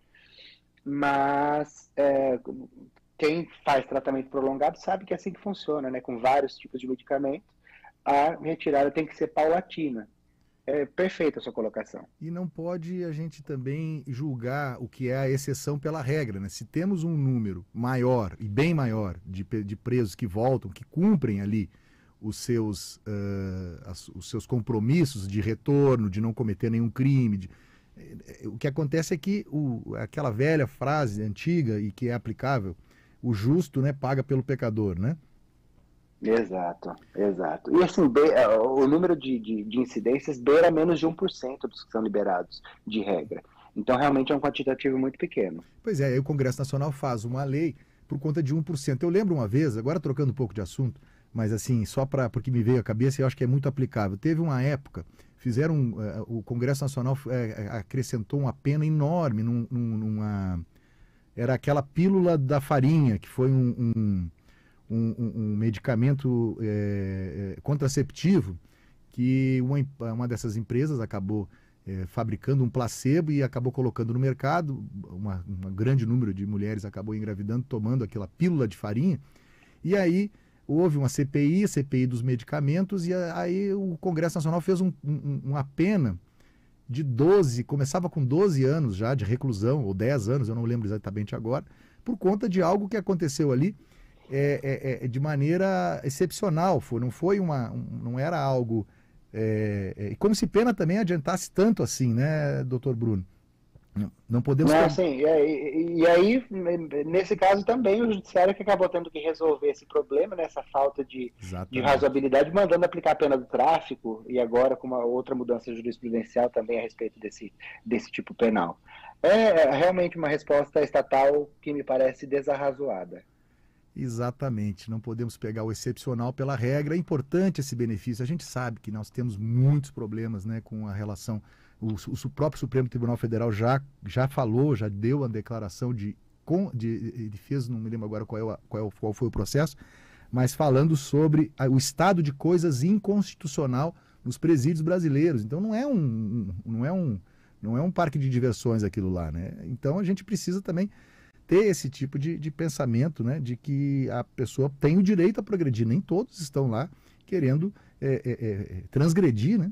mas é, quem faz tratamento prolongado sabe que é assim que funciona, né? Com vários tipos de medicamentos, a retirada tem que ser paulatina. É perfeita a sua colocação.
E não pode a gente também julgar o que é a exceção pela regra, né? Se temos um número maior e bem maior de, de presos que voltam, que cumprem ali os seus, uh, as, os seus compromissos de retorno, de não cometer nenhum crime, de, o que acontece é que o, aquela velha frase antiga e que é aplicável, o justo, né, paga pelo pecador, né?
Exato, exato. E assim, o número de, de, de incidências beira menos de um por cento dos que são liberados, de regra. Então, realmente é um quantitativo muito pequeno.
Pois é, aí o Congresso Nacional faz uma lei por conta de um por cento. Eu lembro uma vez, agora trocando um pouco de assunto, mas assim, só para porque me veio à cabeça e eu acho que é muito aplicável. Teve uma época, fizeram, uh, o Congresso Nacional uh, acrescentou uma pena enorme num, num, numa... Era aquela pílula da farinha, que foi um... um Um, um, um medicamento é, é, contraceptivo que uma, uma dessas empresas acabou é, fabricando um placebo e acabou colocando no mercado, uma, um grande número de mulheres acabou engravidando, tomando aquela pílula de farinha, e aí houve uma C P I, a C P I dos medicamentos, e aí o Congresso Nacional fez um, um, uma pena de doze, começava com doze anos já de reclusão, ou dez anos, eu não lembro exatamente agora, por conta de algo que aconteceu ali, É, é, é, de maneira excepcional, foi, não foi uma, um, não era algo, é, é, como se pena também adiantasse tanto assim, né, doutor Bruno? Não, não podemos...
Não, sim, é, e, e aí, nesse caso também, o judiciário que acabou tendo que resolver esse problema, né, essa falta de, de razoabilidade, mandando aplicar a pena do tráfico, e agora com uma outra mudança jurisprudencial também a respeito desse, desse tipo penal. É realmente uma resposta estatal que me parece desarrazoada.
Exatamente, não podemos pegar o excepcional pela regra, é importante esse benefício, a gente sabe que nós temos muitos problemas, né, com a relação, o, o próprio Supremo Tribunal Federal já, já falou, já deu a declaração de, com, de, de fez, não me lembro agora qual, é o, qual, é o, qual foi o processo, mas falando sobre a, o estado de coisas inconstitucional nos presídios brasileiros, então não é um, não é um, não é um parque de diversões aquilo lá, né, então a gente precisa também ter esse tipo de, de pensamento, né, de que a pessoa tem o direito a progredir. Nem todos estão lá querendo é, é, é, transgredir, né?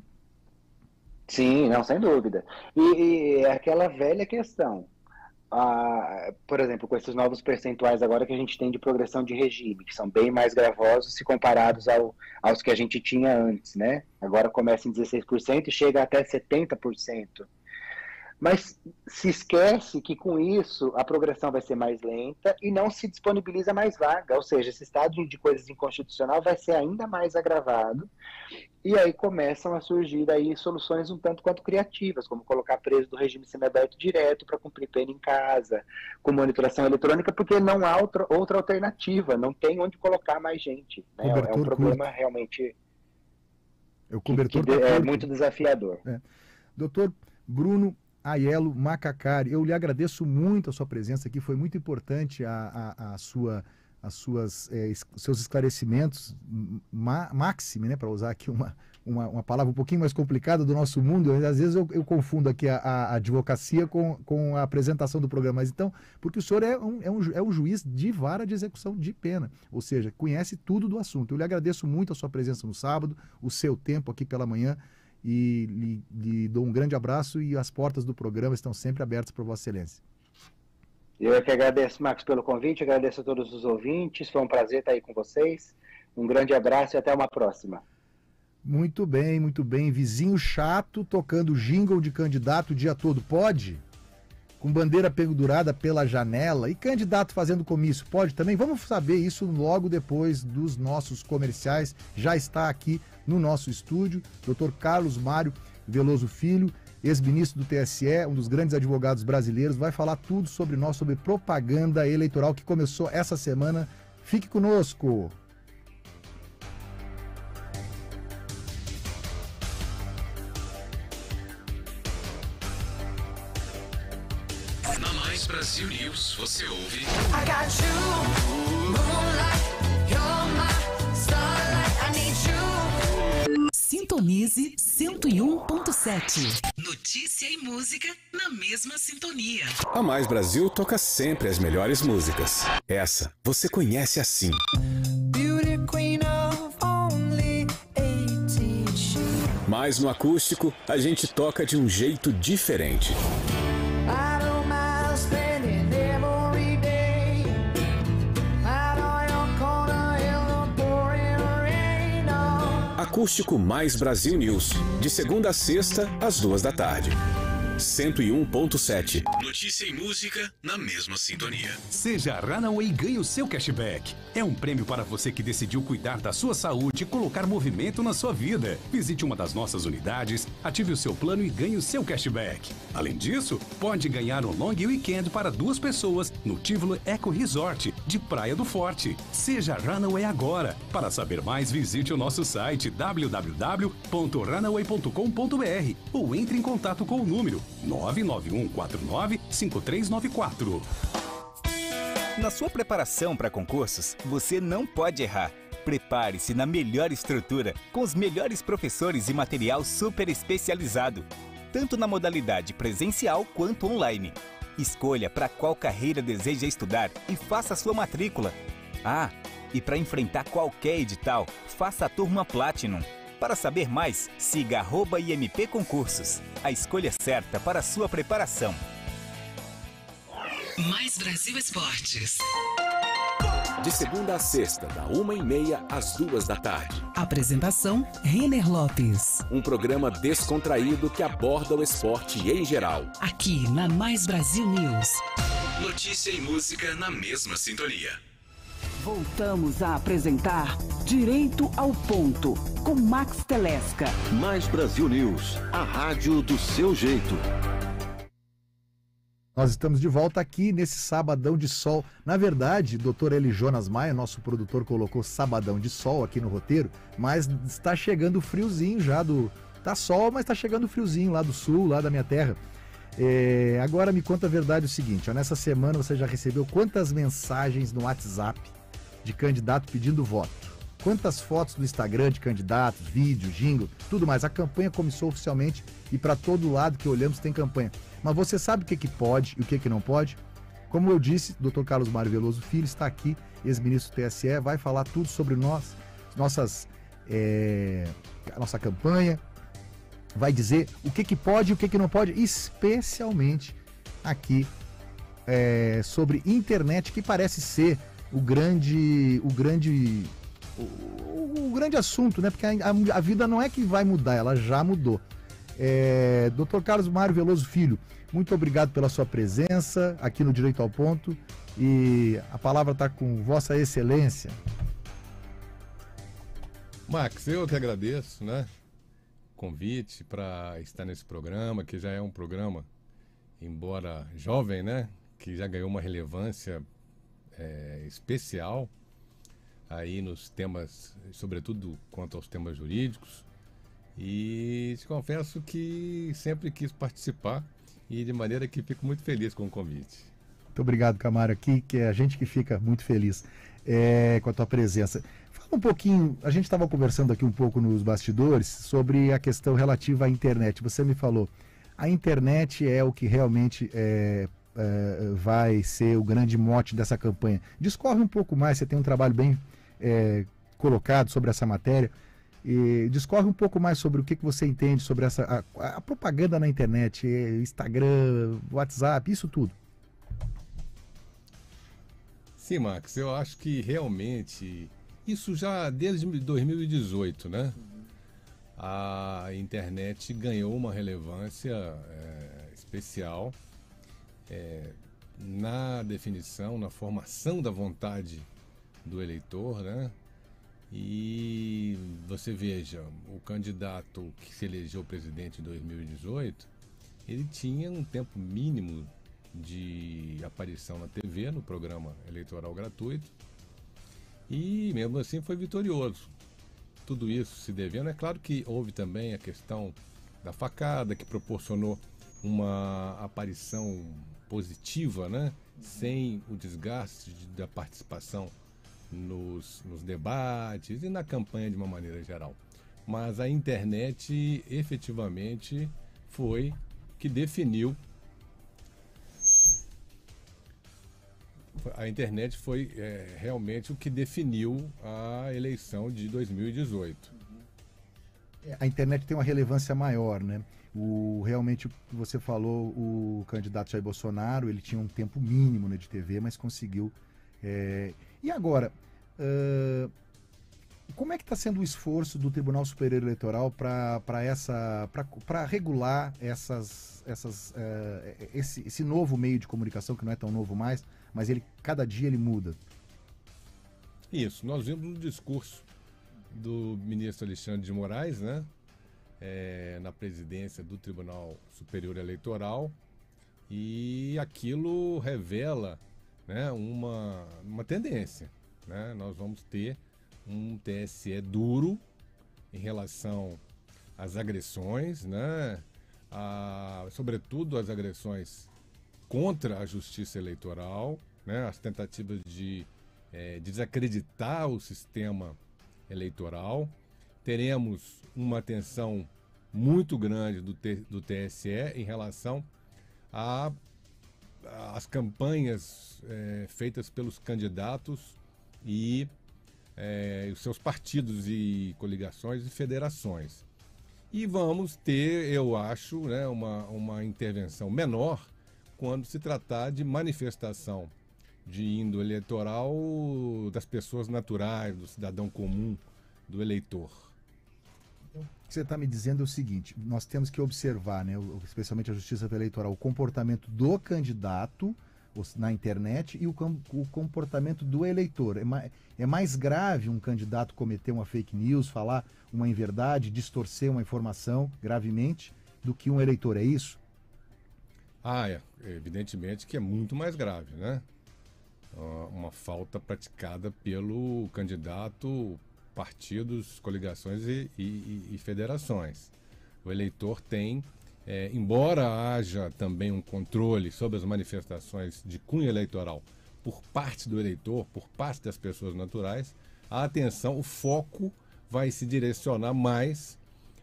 Sim, não, sem dúvida. E, e é aquela velha questão, ah, por exemplo, com esses novos percentuais agora que a gente tem de progressão de regime, que são bem mais gravosos se comparados ao, aos que a gente tinha antes, né? Agora começa em dezesseis por cento e chega até setenta por cento. Mas se esquece que com isso a progressão vai ser mais lenta e não se disponibiliza mais vaga, ou seja, esse estado de coisas inconstitucional vai ser ainda mais agravado e aí começam a surgir aí soluções um tanto quanto criativas, como colocar preso do regime semiaberto direto para cumprir pena em casa, com monitoração eletrônica, porque não há outra, outra alternativa, não tem onde colocar mais gente. Né? É um problema curto. realmente
é, o cobertor
que, que é muito desafiador.
É. Doutor Bruno Aiello Macacari, eu lhe agradeço muito a sua presença aqui, foi muito importante a, a, a sua, as suas, é, seus esclarecimentos, ma, máxime, né, para usar aqui uma, uma, uma palavra um pouquinho mais complicada do nosso mundo, às vezes eu, eu confundo aqui a, a advocacia com, com a apresentação do programa, mas então, porque o senhor é um, é, um, é um juiz de vara de execução de pena, ou seja, conhece tudo do assunto. Eu lhe agradeço muito a sua presença no sábado, o seu tempo aqui pela manhã, e lhe, lhe dou um grande abraço e as portas do programa estão sempre abertas para Vossa Excelência.
Eu é que agradeço, Marcos, pelo convite, agradeço a todos os ouvintes, foi um prazer estar aí com vocês. Um grande abraço e até uma próxima.
Muito bem, muito bem. Vizinho chato tocando jingle de candidato o dia todo, pode? Com bandeira pendurada pela janela. E candidato fazendo comício, pode também? Vamos saber isso logo depois dos nossos comerciais. Já está aqui no nosso estúdio, doutor Carlos Mário Veloso Filho, ex-ministro do T S E, um dos grandes advogados brasileiros, vai falar tudo sobre nós, sobre propaganda eleitoral que começou essa semana. Fique conosco!
Na Mais Brasil News, você ouve...
I got you, moonlight, you're my starlight, I need you.
Sintonize cento e um ponto sete. Notícia e música na mesma sintonia.
A Mais Brasil toca sempre as melhores músicas. Essa você conhece assim.
Beauty queen of only eighteen.
Mas no acústico, a gente toca de um jeito diferente.
I don't mind spending every day out on your corner in the pouring rain. Oh.
Acústico Mais Brasil News, de segunda a sexta, às duas da tarde. cento e um ponto sete.
Notícia e música na mesma sintonia.
Seja Runaway e ganhe o seu cashback. É um prêmio para você que decidiu cuidar da sua saúde e colocar movimento na sua vida. Visite uma das nossas unidades, ative o seu plano e ganhe o seu cashback. Além disso, pode ganhar um long weekend para duas pessoas no Tivoli Eco Resort de Praia do Forte. Seja Runaway agora. Para saber mais, visite o nosso site w w w ponto runaway ponto com ponto b r ou entre em contato com o número nove nove um quatro nove cinco três nove quatro.
Na sua preparação para concursos, você não pode errar. Prepare-se na melhor estrutura, com os melhores professores e material super especializado, tanto na modalidade presencial quanto online. Escolha para qual carreira deseja estudar e faça sua matrícula. Ah, e para enfrentar qualquer edital, faça a turma Platinum. Para saber mais, siga arroba I M P Concursos, a escolha certa para a sua preparação.
Mais Brasil Esportes.
De segunda a sexta, da uma e meia às duas da tarde.
Apresentação, Renner Lopes.
Um programa descontraído que aborda o esporte em geral.
Aqui na Mais Brasil News.
Notícia e música na mesma sintonia.
Voltamos a apresentar Direito ao Ponto, com Max Telesca.
Mais Brasil News, a rádio do seu jeito.
Nós estamos de volta aqui nesse sabadão de sol. Na verdade, doutor Eli Jonas Maia, nosso produtor, colocou sabadão de sol aqui no roteiro, mas está chegando friozinho já do... Tá sol, mas está chegando friozinho lá do sul, lá da minha terra. É... Agora me conta a verdade o seguinte, ó, nessa semana você já recebeu quantas mensagens no WhatsApp de candidato pedindo voto? Quantas fotos no Instagram de candidatos, vídeo, jingle, tudo mais. A campanha começou oficialmente e para todo lado que olhamos tem campanha. Mas você sabe o que, que pode e o que, que não pode? Como eu disse, doutor Carlos Mário Veloso Filho está aqui, ex-ministro do T S E, vai falar tudo sobre nós, nossas, é, a nossa campanha, vai dizer o que, que pode e o que, que não pode, especialmente aqui é, sobre internet, que parece ser o grande, o grande, o, o grande assunto, né? Porque a, a, a vida não é que vai mudar, ela já mudou. É, doutor Carlos Mário Veloso Filho, muito obrigado pela sua presença aqui no Direito ao Ponto e a palavra está com Vossa Excelência.
Max, eu que agradeço, né, o convite para estar nesse programa, que já é um programa, embora jovem, né, que já ganhou uma relevância é, especial aí nos temas, sobretudo quanto aos temas jurídicos. E te confesso que sempre quis participar e de maneira que fico muito feliz com o convite.
Muito obrigado, Camargo, aqui, que é a gente que fica muito feliz é, com a tua presença. Fala um pouquinho, a gente estava conversando aqui um pouco nos bastidores sobre a questão relativa à internet. Você me falou, a internet é o que realmente é, é, vai ser o grande mote dessa campanha. Discorre um pouco mais, você tem um trabalho bem é, colocado sobre essa matéria. E discorre um pouco mais sobre o que, que você entende sobre essa a, a propaganda na internet, Instagram, WhatsApp, isso tudo.
Sim, Max, eu acho que realmente, isso já desde dois mil e dezoito, né? Uhum. A internet ganhou uma relevância é, especial é, na definição, na formação da vontade do eleitor, né? E você veja, o candidato que se elegeu presidente em dois mil e dezoito, ele tinha um tempo mínimo de aparição na T V, no programa eleitoral gratuito, e mesmo assim foi vitorioso. Tudo isso se devendo, é claro que houve também a questão da facada, que proporcionou uma aparição positiva, né? Sem o desgaste de, da participação nos, nos debates e na campanha de uma maneira geral. Mas a internet efetivamente foi que definiu a internet foi é, realmente o que definiu a eleição de dois mil e dezoito.
A internet tem uma relevância maior, né? O, realmente, o que você falou, o candidato Jair Bolsonaro, ele tinha um tempo mínimo, né, de T V, mas conseguiu. É... E agora, uh... como é que está sendo o esforço do Tribunal Superior Eleitoral para essa, para regular essas, essas, uh, esse, esse novo meio de comunicação, que não é tão novo mais, mas ele, cada dia ele muda?
Isso, nós vimos no discurso do ministro Alexandre de Moraes, né, é, na presidência do Tribunal Superior Eleitoral, e aquilo revela, né, uma, uma tendência, né? Nós vamos ter um T S E duro em relação às agressões, né, a, sobretudo as agressões contra a justiça eleitoral, né, as tentativas de é, desacreditar o sistema eleitoral. Teremos uma atenção muito grande do, T, do T S E em relação a as campanhas é, feitas pelos candidatos e é, os seus partidos e coligações e federações. E vamos ter, eu acho, né, uma, uma intervenção menor quando se tratar de manifestação de índole eleitoral das pessoas naturais, do cidadão comum, do eleitor.
O que você está me dizendo é o seguinte: nós temos que observar, né, especialmente a Justiça Eleitoral, o comportamento do candidato na internet e o, o comportamento do eleitor. É mais, é mais grave um candidato cometer uma fake news, falar uma inverdade, distorcer uma informação gravemente, do que um eleitor, é isso?
Ah, é. Evidentemente que é muito mais grave, né? Uma falta praticada pelo candidato, partidos, coligações e, e, e federações. O eleitor tem, é, embora haja também um controle sobre as manifestações de cunho eleitoral por parte do eleitor, por parte das pessoas naturais, a atenção, o foco vai se direcionar mais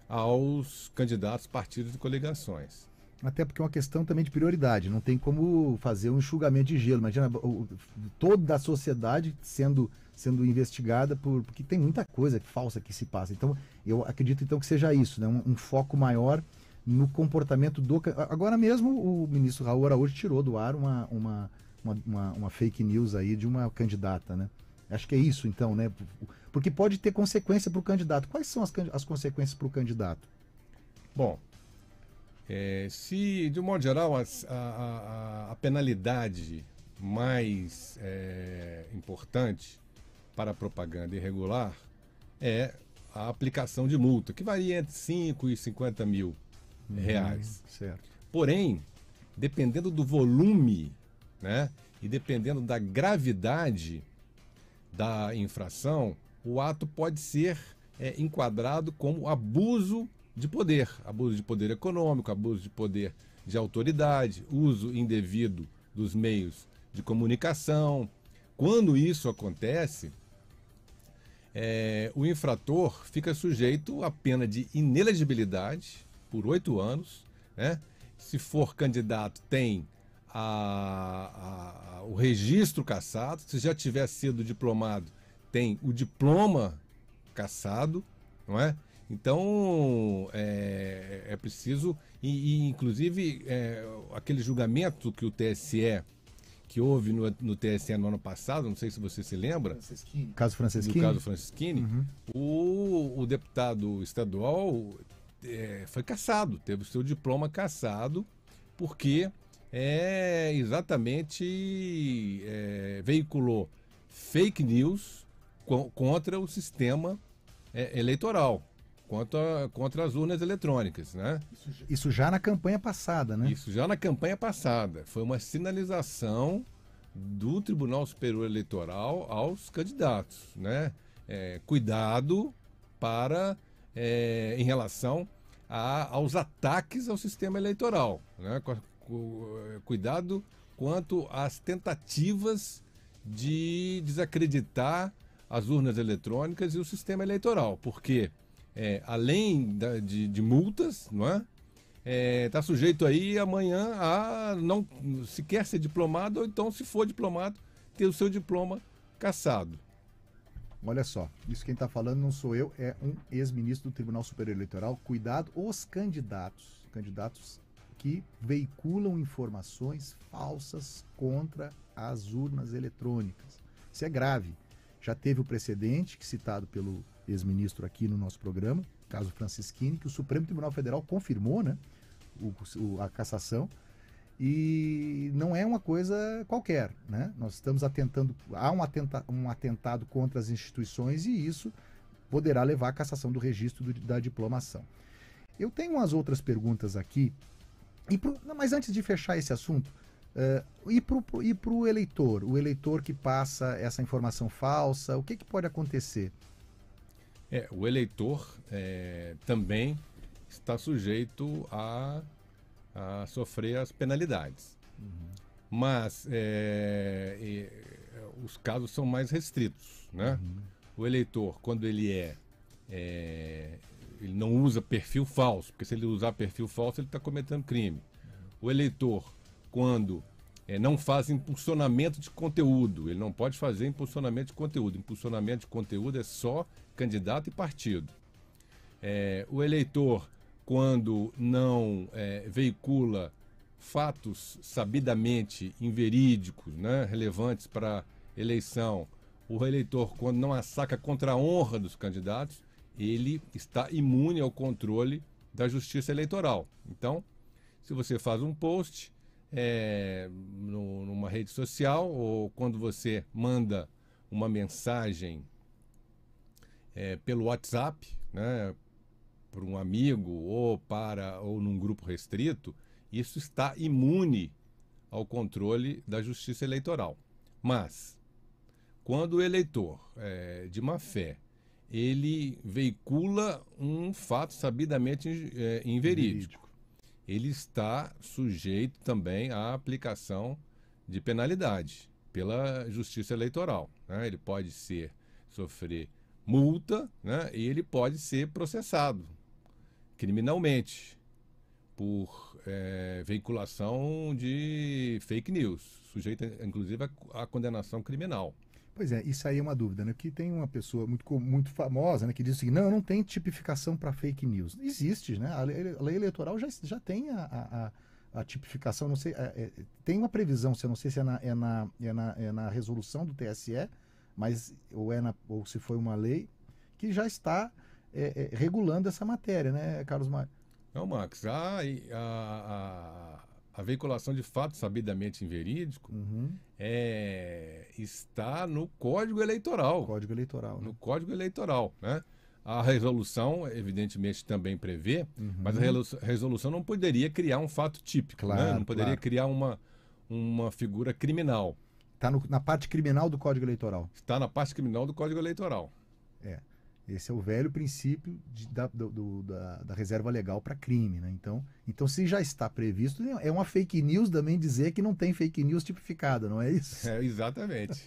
aos candidatos, partidos e coligações.
Até porque é uma questão também de prioridade, não tem como fazer um enxugamento de gelo. Imagina toda a sociedade sendo, sendo investigada, por, porque tem muita coisa falsa que se passa. Então, eu acredito então que seja isso, né? um, um foco maior no comportamento do... Agora mesmo o ministro Raul Araújo tirou do ar uma, uma, uma, uma, uma fake news aí de uma candidata, né? Acho que é isso então, né? Porque pode ter consequência para o candidato. Quais são as, as consequências para o candidato?
Bom, É, se, de um modo geral, as, a, a, a penalidade mais é, importante para a propaganda irregular é a aplicação de multa, que varia entre cinco e cinquenta mil hum, reais.
Certo.
Porém, dependendo do volume, né, e dependendo da gravidade da infração, o ato pode ser é, enquadrado como abuso de poder, abuso de poder econômico, abuso de poder de autoridade, uso indevido dos meios de comunicação. Quando isso acontece, é, o infrator fica sujeito à pena de inelegibilidade por oito anos, né? Se for candidato, tem a, a, o registro cassado. Se já tiver sido diplomado, tem o diploma cassado, não é? Então, é, é preciso, e, e inclusive, é, aquele julgamento que o T S E que houve no, no T S E no ano passado, não sei se você se lembra.
Francisquini. Caso Francisquini.
Do caso Francisquini, uhum. o, o deputado estadual é, foi cassado, teve o seu diploma cassado, porque é, exatamente é, veiculou fake news co contra o sistema é, eleitoral, contra, contra as urnas eletrônicas, né?
Isso, isso já na campanha passada, né?
Isso já na campanha passada. Foi uma sinalização do Tribunal Superior Eleitoral aos candidatos, né? É, cuidado para, é, em relação a, aos ataques ao sistema eleitoral, né? Cuidado quanto às tentativas de desacreditar as urnas eletrônicas e o sistema eleitoral, porque é, além da, de, de multas, não é? Está sujeito aí amanhã a não sequer ser diplomado, ou então, se for diplomado, ter o seu diploma cassado.
Olha só, isso quem está falando não sou eu, é um ex-ministro do Tribunal Superior Eleitoral. Cuidado, os candidatos, candidatos que veiculam informações falsas contra as urnas eletrônicas. Isso é grave. Já teve o precedente, que citado pelo ex-ministro aqui no nosso programa, caso Francisquini, que o Supremo Tribunal Federal confirmou, né, o, o, a cassação, e não é uma coisa qualquer, né? Nós estamos atentando, há um, atenta, um atentado contra as instituições, e isso poderá levar à cassação do registro do, da diplomação. Eu tenho umas outras perguntas aqui, e pro, não, mas antes de fechar esse assunto, uh, e para o eleitor, o eleitor que passa essa informação falsa, o que, que pode acontecer?
É, o eleitor é, também está sujeito a, a sofrer as penalidades. Uhum. Mas é, é, os casos são mais restritos, né? Uhum. O eleitor, quando ele é, é... ele não usa perfil falso, porque se ele usar perfil falso, ele está cometendo crime. Uhum. O eleitor, quando é, não faz impulsionamento de conteúdo, ele não pode fazer impulsionamento de conteúdo. Impulsionamento de conteúdo é só candidato e partido. É, o eleitor, quando não é, veicula fatos sabidamente inverídicos, né, relevantes para a eleição, o eleitor, quando não assaca contra a honra dos candidatos, ele está imune ao controle da justiça eleitoral. Então, se você faz um post é, no, numa rede social, ou quando você manda uma mensagem É, pelo WhatsApp, né, por um amigo ou para ou num grupo restrito, isso está imune ao controle da justiça eleitoral. Mas quando o eleitor é, de má fé ele veicula um fato sabidamente é, inverídico, ele está sujeito também à aplicação de penalidade pela justiça eleitoral, né? Ele pode ser sofrer multa, né? E ele pode ser processado criminalmente por é, veiculação de fake news, sujeito inclusive à condenação criminal.
Pois é, isso aí é uma dúvida, né? Que tem uma pessoa muito, muito famosa, né, que diz o seguinte: não, não tem tipificação para fake news. Existe, né? A lei, a lei eleitoral já, já tem a, a, a tipificação, não sei, é, é, tem uma previsão, se eu não sei se é na, é, na, é, na, é na resolução do T S E, mas ou, é na, ou se foi uma lei que já está é, é, regulando essa matéria, né, Carlos Mário?
Não, Max, a, a, a, a veiculação de fato sabidamente inverídico uhum. é, está no Código Eleitoral.
Código Eleitoral. Né?
No Código Eleitoral, né? A resolução, evidentemente, também prevê, uhum. mas a resolução não poderia criar um fato típico, claro, né? Não poderia claro. criar uma, uma figura criminal.
Está na parte criminal do Código Eleitoral.
Está na parte criminal do Código Eleitoral.
É. Esse é o velho princípio de, da, do, do, da, da reserva legal para crime, né? Então, então, se já está previsto, é uma fake news também dizer que não tem fake news tipificada, não é isso?
É, exatamente.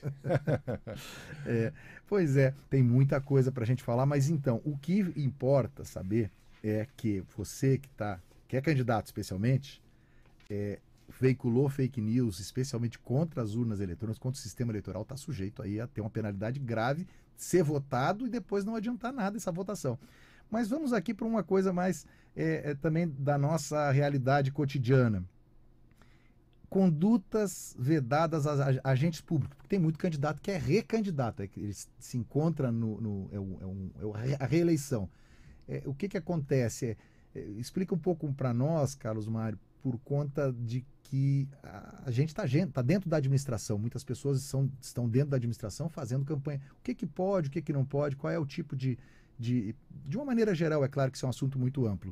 é, pois é, tem muita coisa para a gente falar, mas então, o que importa saber é que você que, tá, que é candidato especialmente, é, veiculou fake news, especialmente contra as urnas eletrônicas, contra o sistema eleitoral, está sujeito aí a ter uma penalidade grave, ser votado e depois não adiantar nada essa votação. Mas vamos aqui para uma coisa mais é, é, também da nossa realidade cotidiana. condutas vedadas a, a agentes públicos, porque tem muito candidato que é recandidato, é que ele se encontra no, no é, um, é, um, é uma re- a reeleição. É, o que que acontece? É, é, explica um pouco para nós, Carlos Mário, por conta de que a, a gente está tá dentro da administração, muitas pessoas são, estão dentro da administração fazendo campanha. O que que pode, o que que não pode, qual é o tipo de... De, de uma maneira geral, é claro que isso é um assunto muito amplo.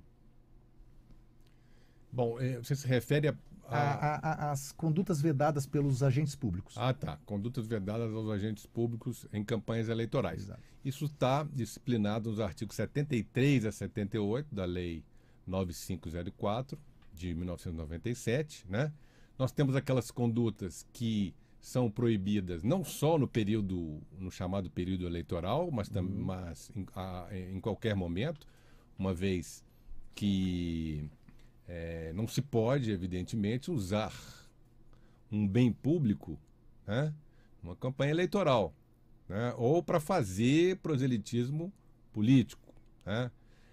Bom, eh, você se refere a,
A, a, a, as condutas vedadas pelos agentes públicos.
Ah, tá. Condutas vedadas aos agentes públicos em campanhas eleitorais.
Exato.
Isso está disciplinado nos artigos setenta e três a setenta e oito da Lei nove mil quinhentos e quatro, de mil novecentos e noventa e sete, né? Nós temos aquelas condutas que são proibidas não só no período, no chamado período eleitoral, mas, tam, uhum. mas em, a, em qualquer momento, uma vez que é, não se pode, evidentemente, usar um bem público, né, numa campanha eleitoral, né, ou para fazer proselitismo político, né?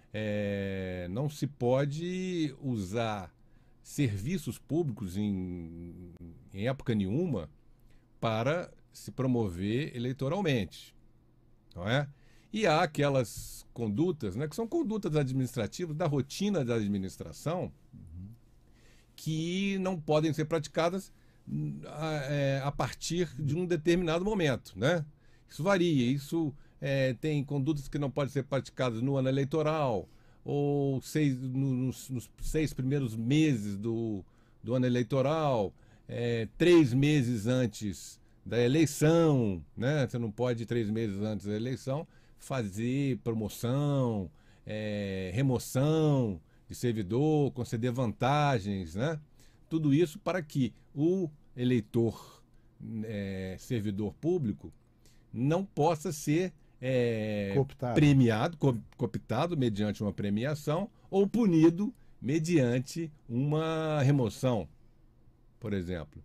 É, não se pode usar serviços públicos em, em época nenhuma para se promover eleitoralmente, não é? E há aquelas condutas, né, que são condutas administrativas da rotina da administração, uhum. que não podem ser praticadas a, é, a partir de um determinado momento, né? Isso varia, isso é, tem condutas que não podem ser praticadas no ano eleitoral ou seis, no, nos, nos seis primeiros meses do, do ano eleitoral, é, três meses antes da eleição, né? Você não pode, três meses antes da eleição, fazer promoção, é, remoção de servidor, conceder vantagens, né? Tudo isso para que o eleitor, é, servidor público, não possa ser é,
cooptado.
premiado, co cooptado mediante uma premiação ou punido mediante uma remoção, por exemplo.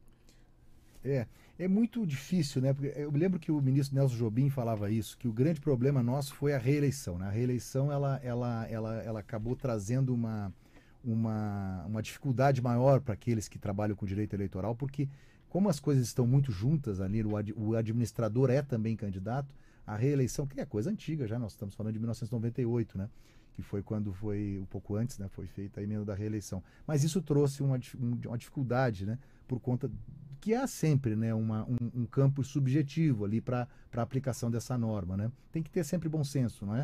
É, é muito difícil, né? Porque eu me lembro que o ministro Nelson Jobim falava isso, que o grande problema nosso foi a reeleição, né? A reeleição, ela, ela, ela, ela acabou trazendo uma, uma, uma dificuldade maior para aqueles que trabalham com direito eleitoral, porque como as coisas estão muito juntas ali, o, ad, o administrador é também candidato, a reeleição, que é coisa antiga já, nós estamos falando de mil novecentos e noventa e oito, né? Que foi quando foi, um pouco antes, né? Foi feita a emenda da reeleição. Mas isso trouxe uma, uma dificuldade, né? Por conta que há sempre, né, uma, um, um campo subjetivo ali para a aplicação dessa norma, né? Tem que ter sempre bom senso, não é?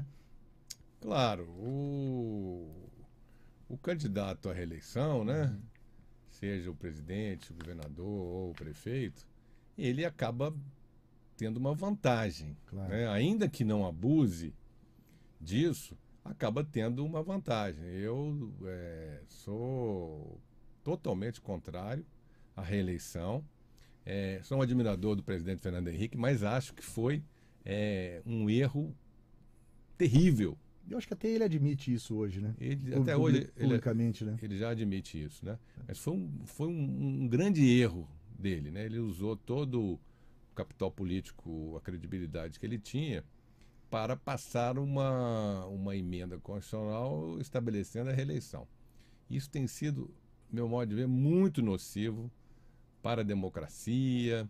Claro, o, o candidato à reeleição, né, uhum. seja o presidente, o governador ou o prefeito, ele acaba tendo uma vantagem, claro. Né? Ainda que não abuse disso, acaba tendo uma vantagem. Eu é, sou totalmente contrário a reeleição. É, sou um admirador do presidente Fernando Henrique, mas acho que foi é, um erro terrível.
Eu acho que até ele admite isso hoje, né?
Ele,
Public,
até hoje,
publicamente,
ele,
né?
Ele já admite isso, né? Mas foi um, foi um, um grande erro dele, né? Ele usou todo o capital político, a credibilidade que ele tinha, para passar uma, uma emenda constitucional estabelecendo a reeleição. Isso tem sido, meu modo de ver, muito nocivo para a democracia.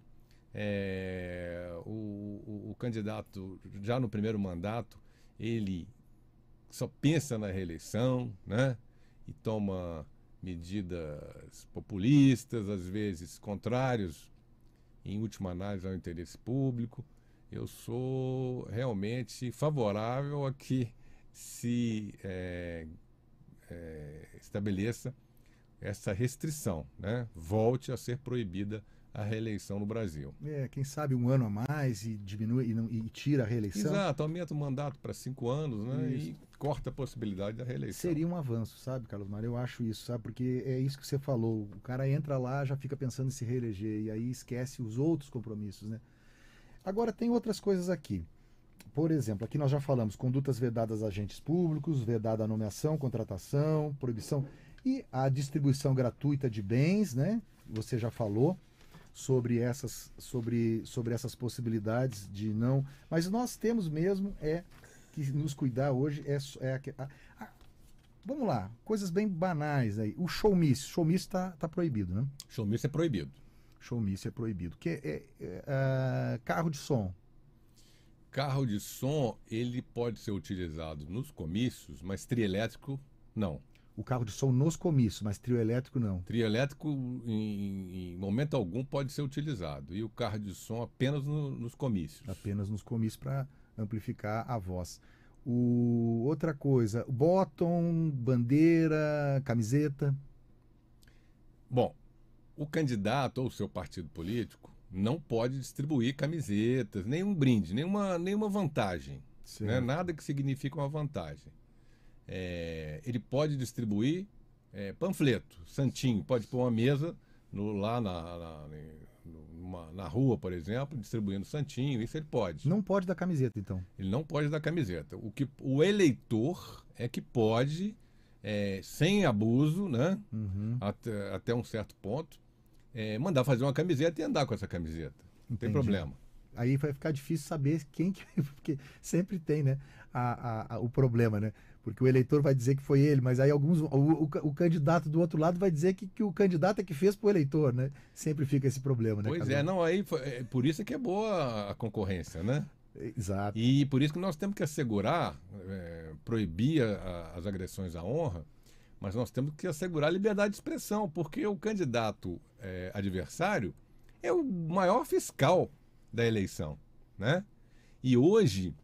É, o, o, o candidato, já no primeiro mandato, ele só pensa na reeleição, né? E toma medidas populistas, às vezes contrários, em última análise, ao interesse público. Eu sou realmente favorável a que se é, é, estabeleça essa restrição, né? Volte a ser proibida a reeleição no Brasil.
É, quem sabe um ano a mais e diminui e, não, e tira a reeleição.
Exato, aumenta o mandato para cinco anos, né? Isso. E corta a possibilidade da reeleição.
Seria um avanço, sabe, Carlos Mário? Eu acho isso, sabe? Porque é isso que você falou. O cara entra lá, já fica pensando em se reeleger e aí esquece os outros compromissos, né? Agora tem outras coisas aqui. Por exemplo, aqui nós já falamos condutas vedadas a agentes públicos, vedada a nomeação, contratação, proibição e a distribuição gratuita de bens, né? Você já falou sobre essas, sobre, sobre essas possibilidades de não... Mas nós temos mesmo é que nos cuidar hoje é, é a, a, Vamos lá, coisas bem banais aí. O showmício, showmício tá, tá proibido, né?
Showmício é proibido.
Showmício é proibido. Que é, é, é, ah, carro de som.
Carro de som, ele pode ser utilizado nos comícios, mas trio elétrico, não.
O carro de som nos comícios, mas trio elétrico não.
Trio elétrico, em, em momento algum, pode ser utilizado. E o carro de som apenas no, nos comícios.
Apenas nos comícios para amplificar a voz. O, outra coisa, bottom, bandeira, camiseta.
Bom, o candidato ou o seu partido político não pode distribuir camisetas, nenhum brinde, nenhuma, nenhuma vantagem. Né? Nada que signifique uma vantagem. É, ele pode distribuir é, panfleto, santinho, pode pôr uma mesa no, lá na, na, numa, na rua, por exemplo, distribuindo santinho, isso ele pode.
Não pode dar camiseta, então?
Ele não pode dar camiseta. O, que, o eleitor é que pode, é, sem abuso, né,
uhum.
até, até um certo ponto, é, mandar fazer uma camiseta e andar com essa camiseta. Não tem problema.
Aí vai ficar difícil saber quem que... Porque sempre tem, né, a, a, a, o problema, né? Porque o eleitor vai dizer que foi ele, mas aí alguns o, o, o candidato do outro lado vai dizer que, que o candidato é que fez pro eleitor, né? Sempre fica esse problema, né?
Pois
Carlos?
é, não, aí foi, é, por isso é que é boa a concorrência, né?
Exato.
E por isso que nós temos que assegurar, é, proibir a, a, as agressões à honra, mas nós temos que assegurar a liberdade de expressão, porque o candidato é, adversário é o maior fiscal da eleição, né? E hoje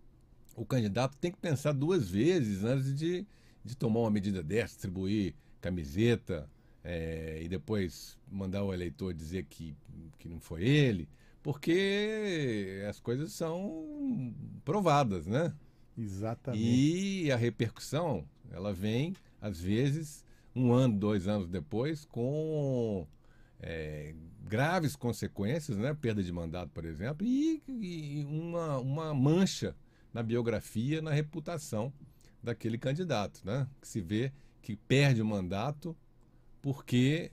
o candidato tem que pensar duas vezes antes de, de tomar uma medida dessa, distribuir camiseta é, e depois mandar o eleitor dizer que, que não foi ele, porque as coisas são provadas, né?
Exatamente.
E a repercussão, ela vem, às vezes, um ano, dois anos depois, com é, graves consequências, né? Perda de mandato, por exemplo, e, e uma, uma mancha na biografia, na reputação daquele candidato, né? Que se vê que perde o mandato porque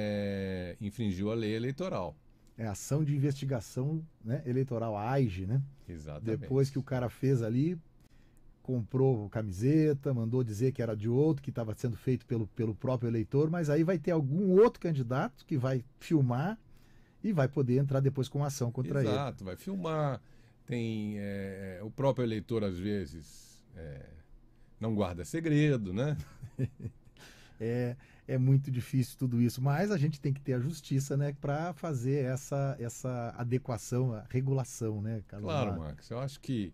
é, infringiu a lei eleitoral.
É ação de investigação, né, eleitoral, a AIGE, né?
Exatamente.
Depois que o cara fez ali, comprou camiseta, mandou dizer que era de outro, que estava sendo feito pelo, pelo próprio eleitor, mas aí vai ter algum outro candidato que vai filmar e vai poder entrar depois com uma ação contra
Exato,
ele.
Exato, vai filmar. Tem é, o próprio eleitor, às vezes, é, não guarda segredo, né?
é, é muito difícil tudo isso, mas a gente tem que ter a justiça, né, para fazer essa, essa adequação, a regulação, né, Carlos?
Claro, Max. Eu acho que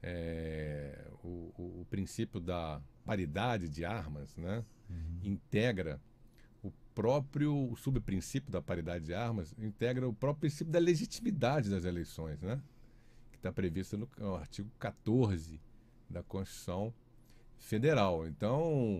é, o, o, o princípio da paridade de armas, né, uhum. integra o próprio o subprincípio da paridade de armas, integra o próprio princípio da legitimidade das eleições, né? Que está prevista no, no artigo quatorze da Constituição Federal. Então,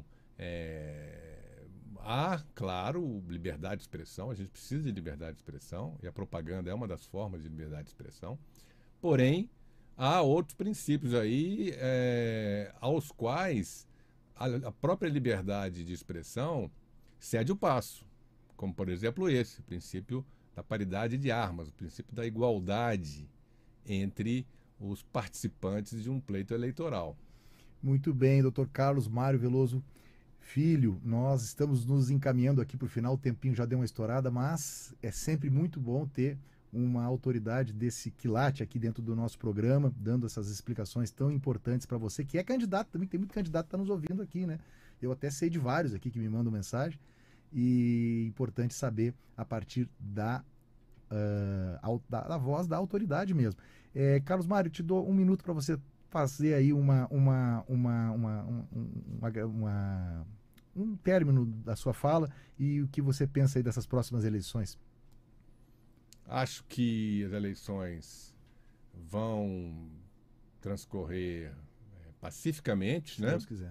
é, há, claro, liberdade de expressão, a gente precisa de liberdade de expressão, e a propaganda é uma das formas de liberdade de expressão, porém, há outros princípios aí é, aos quais a, a própria liberdade de expressão cede o passo, como, por exemplo, esse, o princípio da paridade de armas, o princípio da igualdade entre os participantes de um pleito eleitoral.
Muito bem, doutor Carlos Mário Veloso Filho, nós estamos nos encaminhando aqui para o final, o tempinho já deu uma estourada, mas é sempre muito bom ter uma autoridade desse quilate aqui dentro do nosso programa, dando essas explicações tão importantes para você, que é candidato também, tem muito candidato que está nos ouvindo aqui, né? Eu até sei de vários aqui que me mandam mensagem, e importante saber a partir da Uh, da, da voz da autoridade mesmo. É, Carlos Mário, te dou um minuto para você fazer aí uma, uma, uma, uma, uma, uma, uma, um término da sua fala e o que você pensa aí dessas próximas eleições.
Acho que as eleições vão transcorrer é, pacificamente,
se
né?
Deus quiser.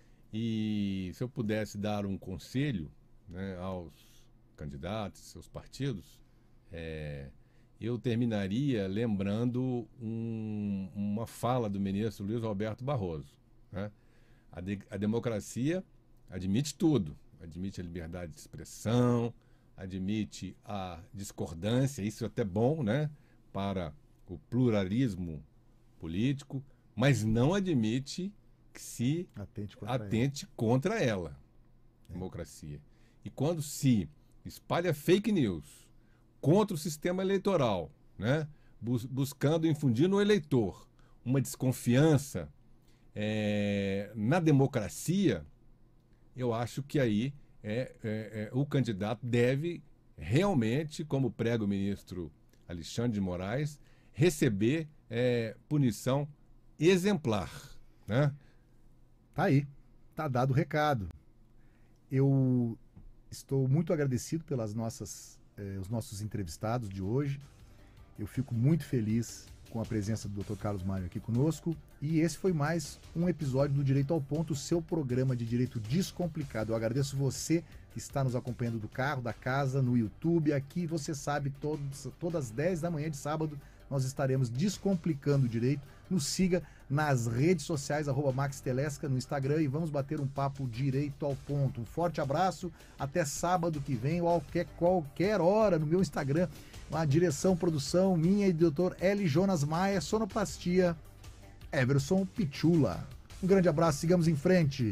E se eu pudesse dar um conselho, né, aos candidatos, seus partidos, É, eu terminaria lembrando um, uma fala do ministro Luiz Roberto Barroso, né? A, de, a democracia admite tudo, admite a liberdade de expressão, admite a discordância, isso é até bom, né, para o pluralismo político, mas não admite que se
atente contra,
atente contra ela, é. democracia. E quando se espalha fake news contra o sistema eleitoral, né, bus buscando infundir no eleitor uma desconfiança é, na democracia, eu acho que aí é, é, é, o candidato deve realmente, como prega o ministro Alexandre de Moraes, receber é, punição exemplar, né?
Tá aí, tá dado o recado. Eu estou muito agradecido pelas nossas, eh, os nossos entrevistados de hoje. Eu fico muito feliz com a presença do doutor Carlos Maio aqui conosco. E esse foi mais um episódio do Direito ao Ponto, o seu programa de direito descomplicado. Eu agradeço você que está nos acompanhando do carro, da casa, no YouTube. Aqui, você sabe, todos, todas as dez da manhã de sábado, nós estaremos descomplicando o direito. Nos siga nas redes sociais, arroba Max Telesca, no Instagram, e vamos bater um papo direito ao ponto. Um forte abraço, até sábado que vem, ou qualquer, qualquer hora no meu Instagram. A direção, produção minha e do doutor L. Jonas Maia, sonoplastia Everson Pichula. Um grande abraço, sigamos em frente.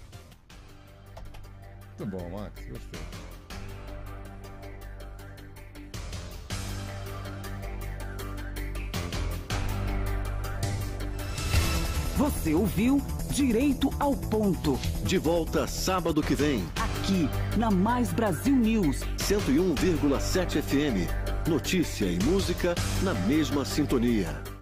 Muito bom, Max, gostei.
Você ouviu Direito ao Ponto.
De volta sábado que vem.
Aqui, na Mais Brasil News.
cento e um vírgula sete F M. Notícia e música na mesma sintonia.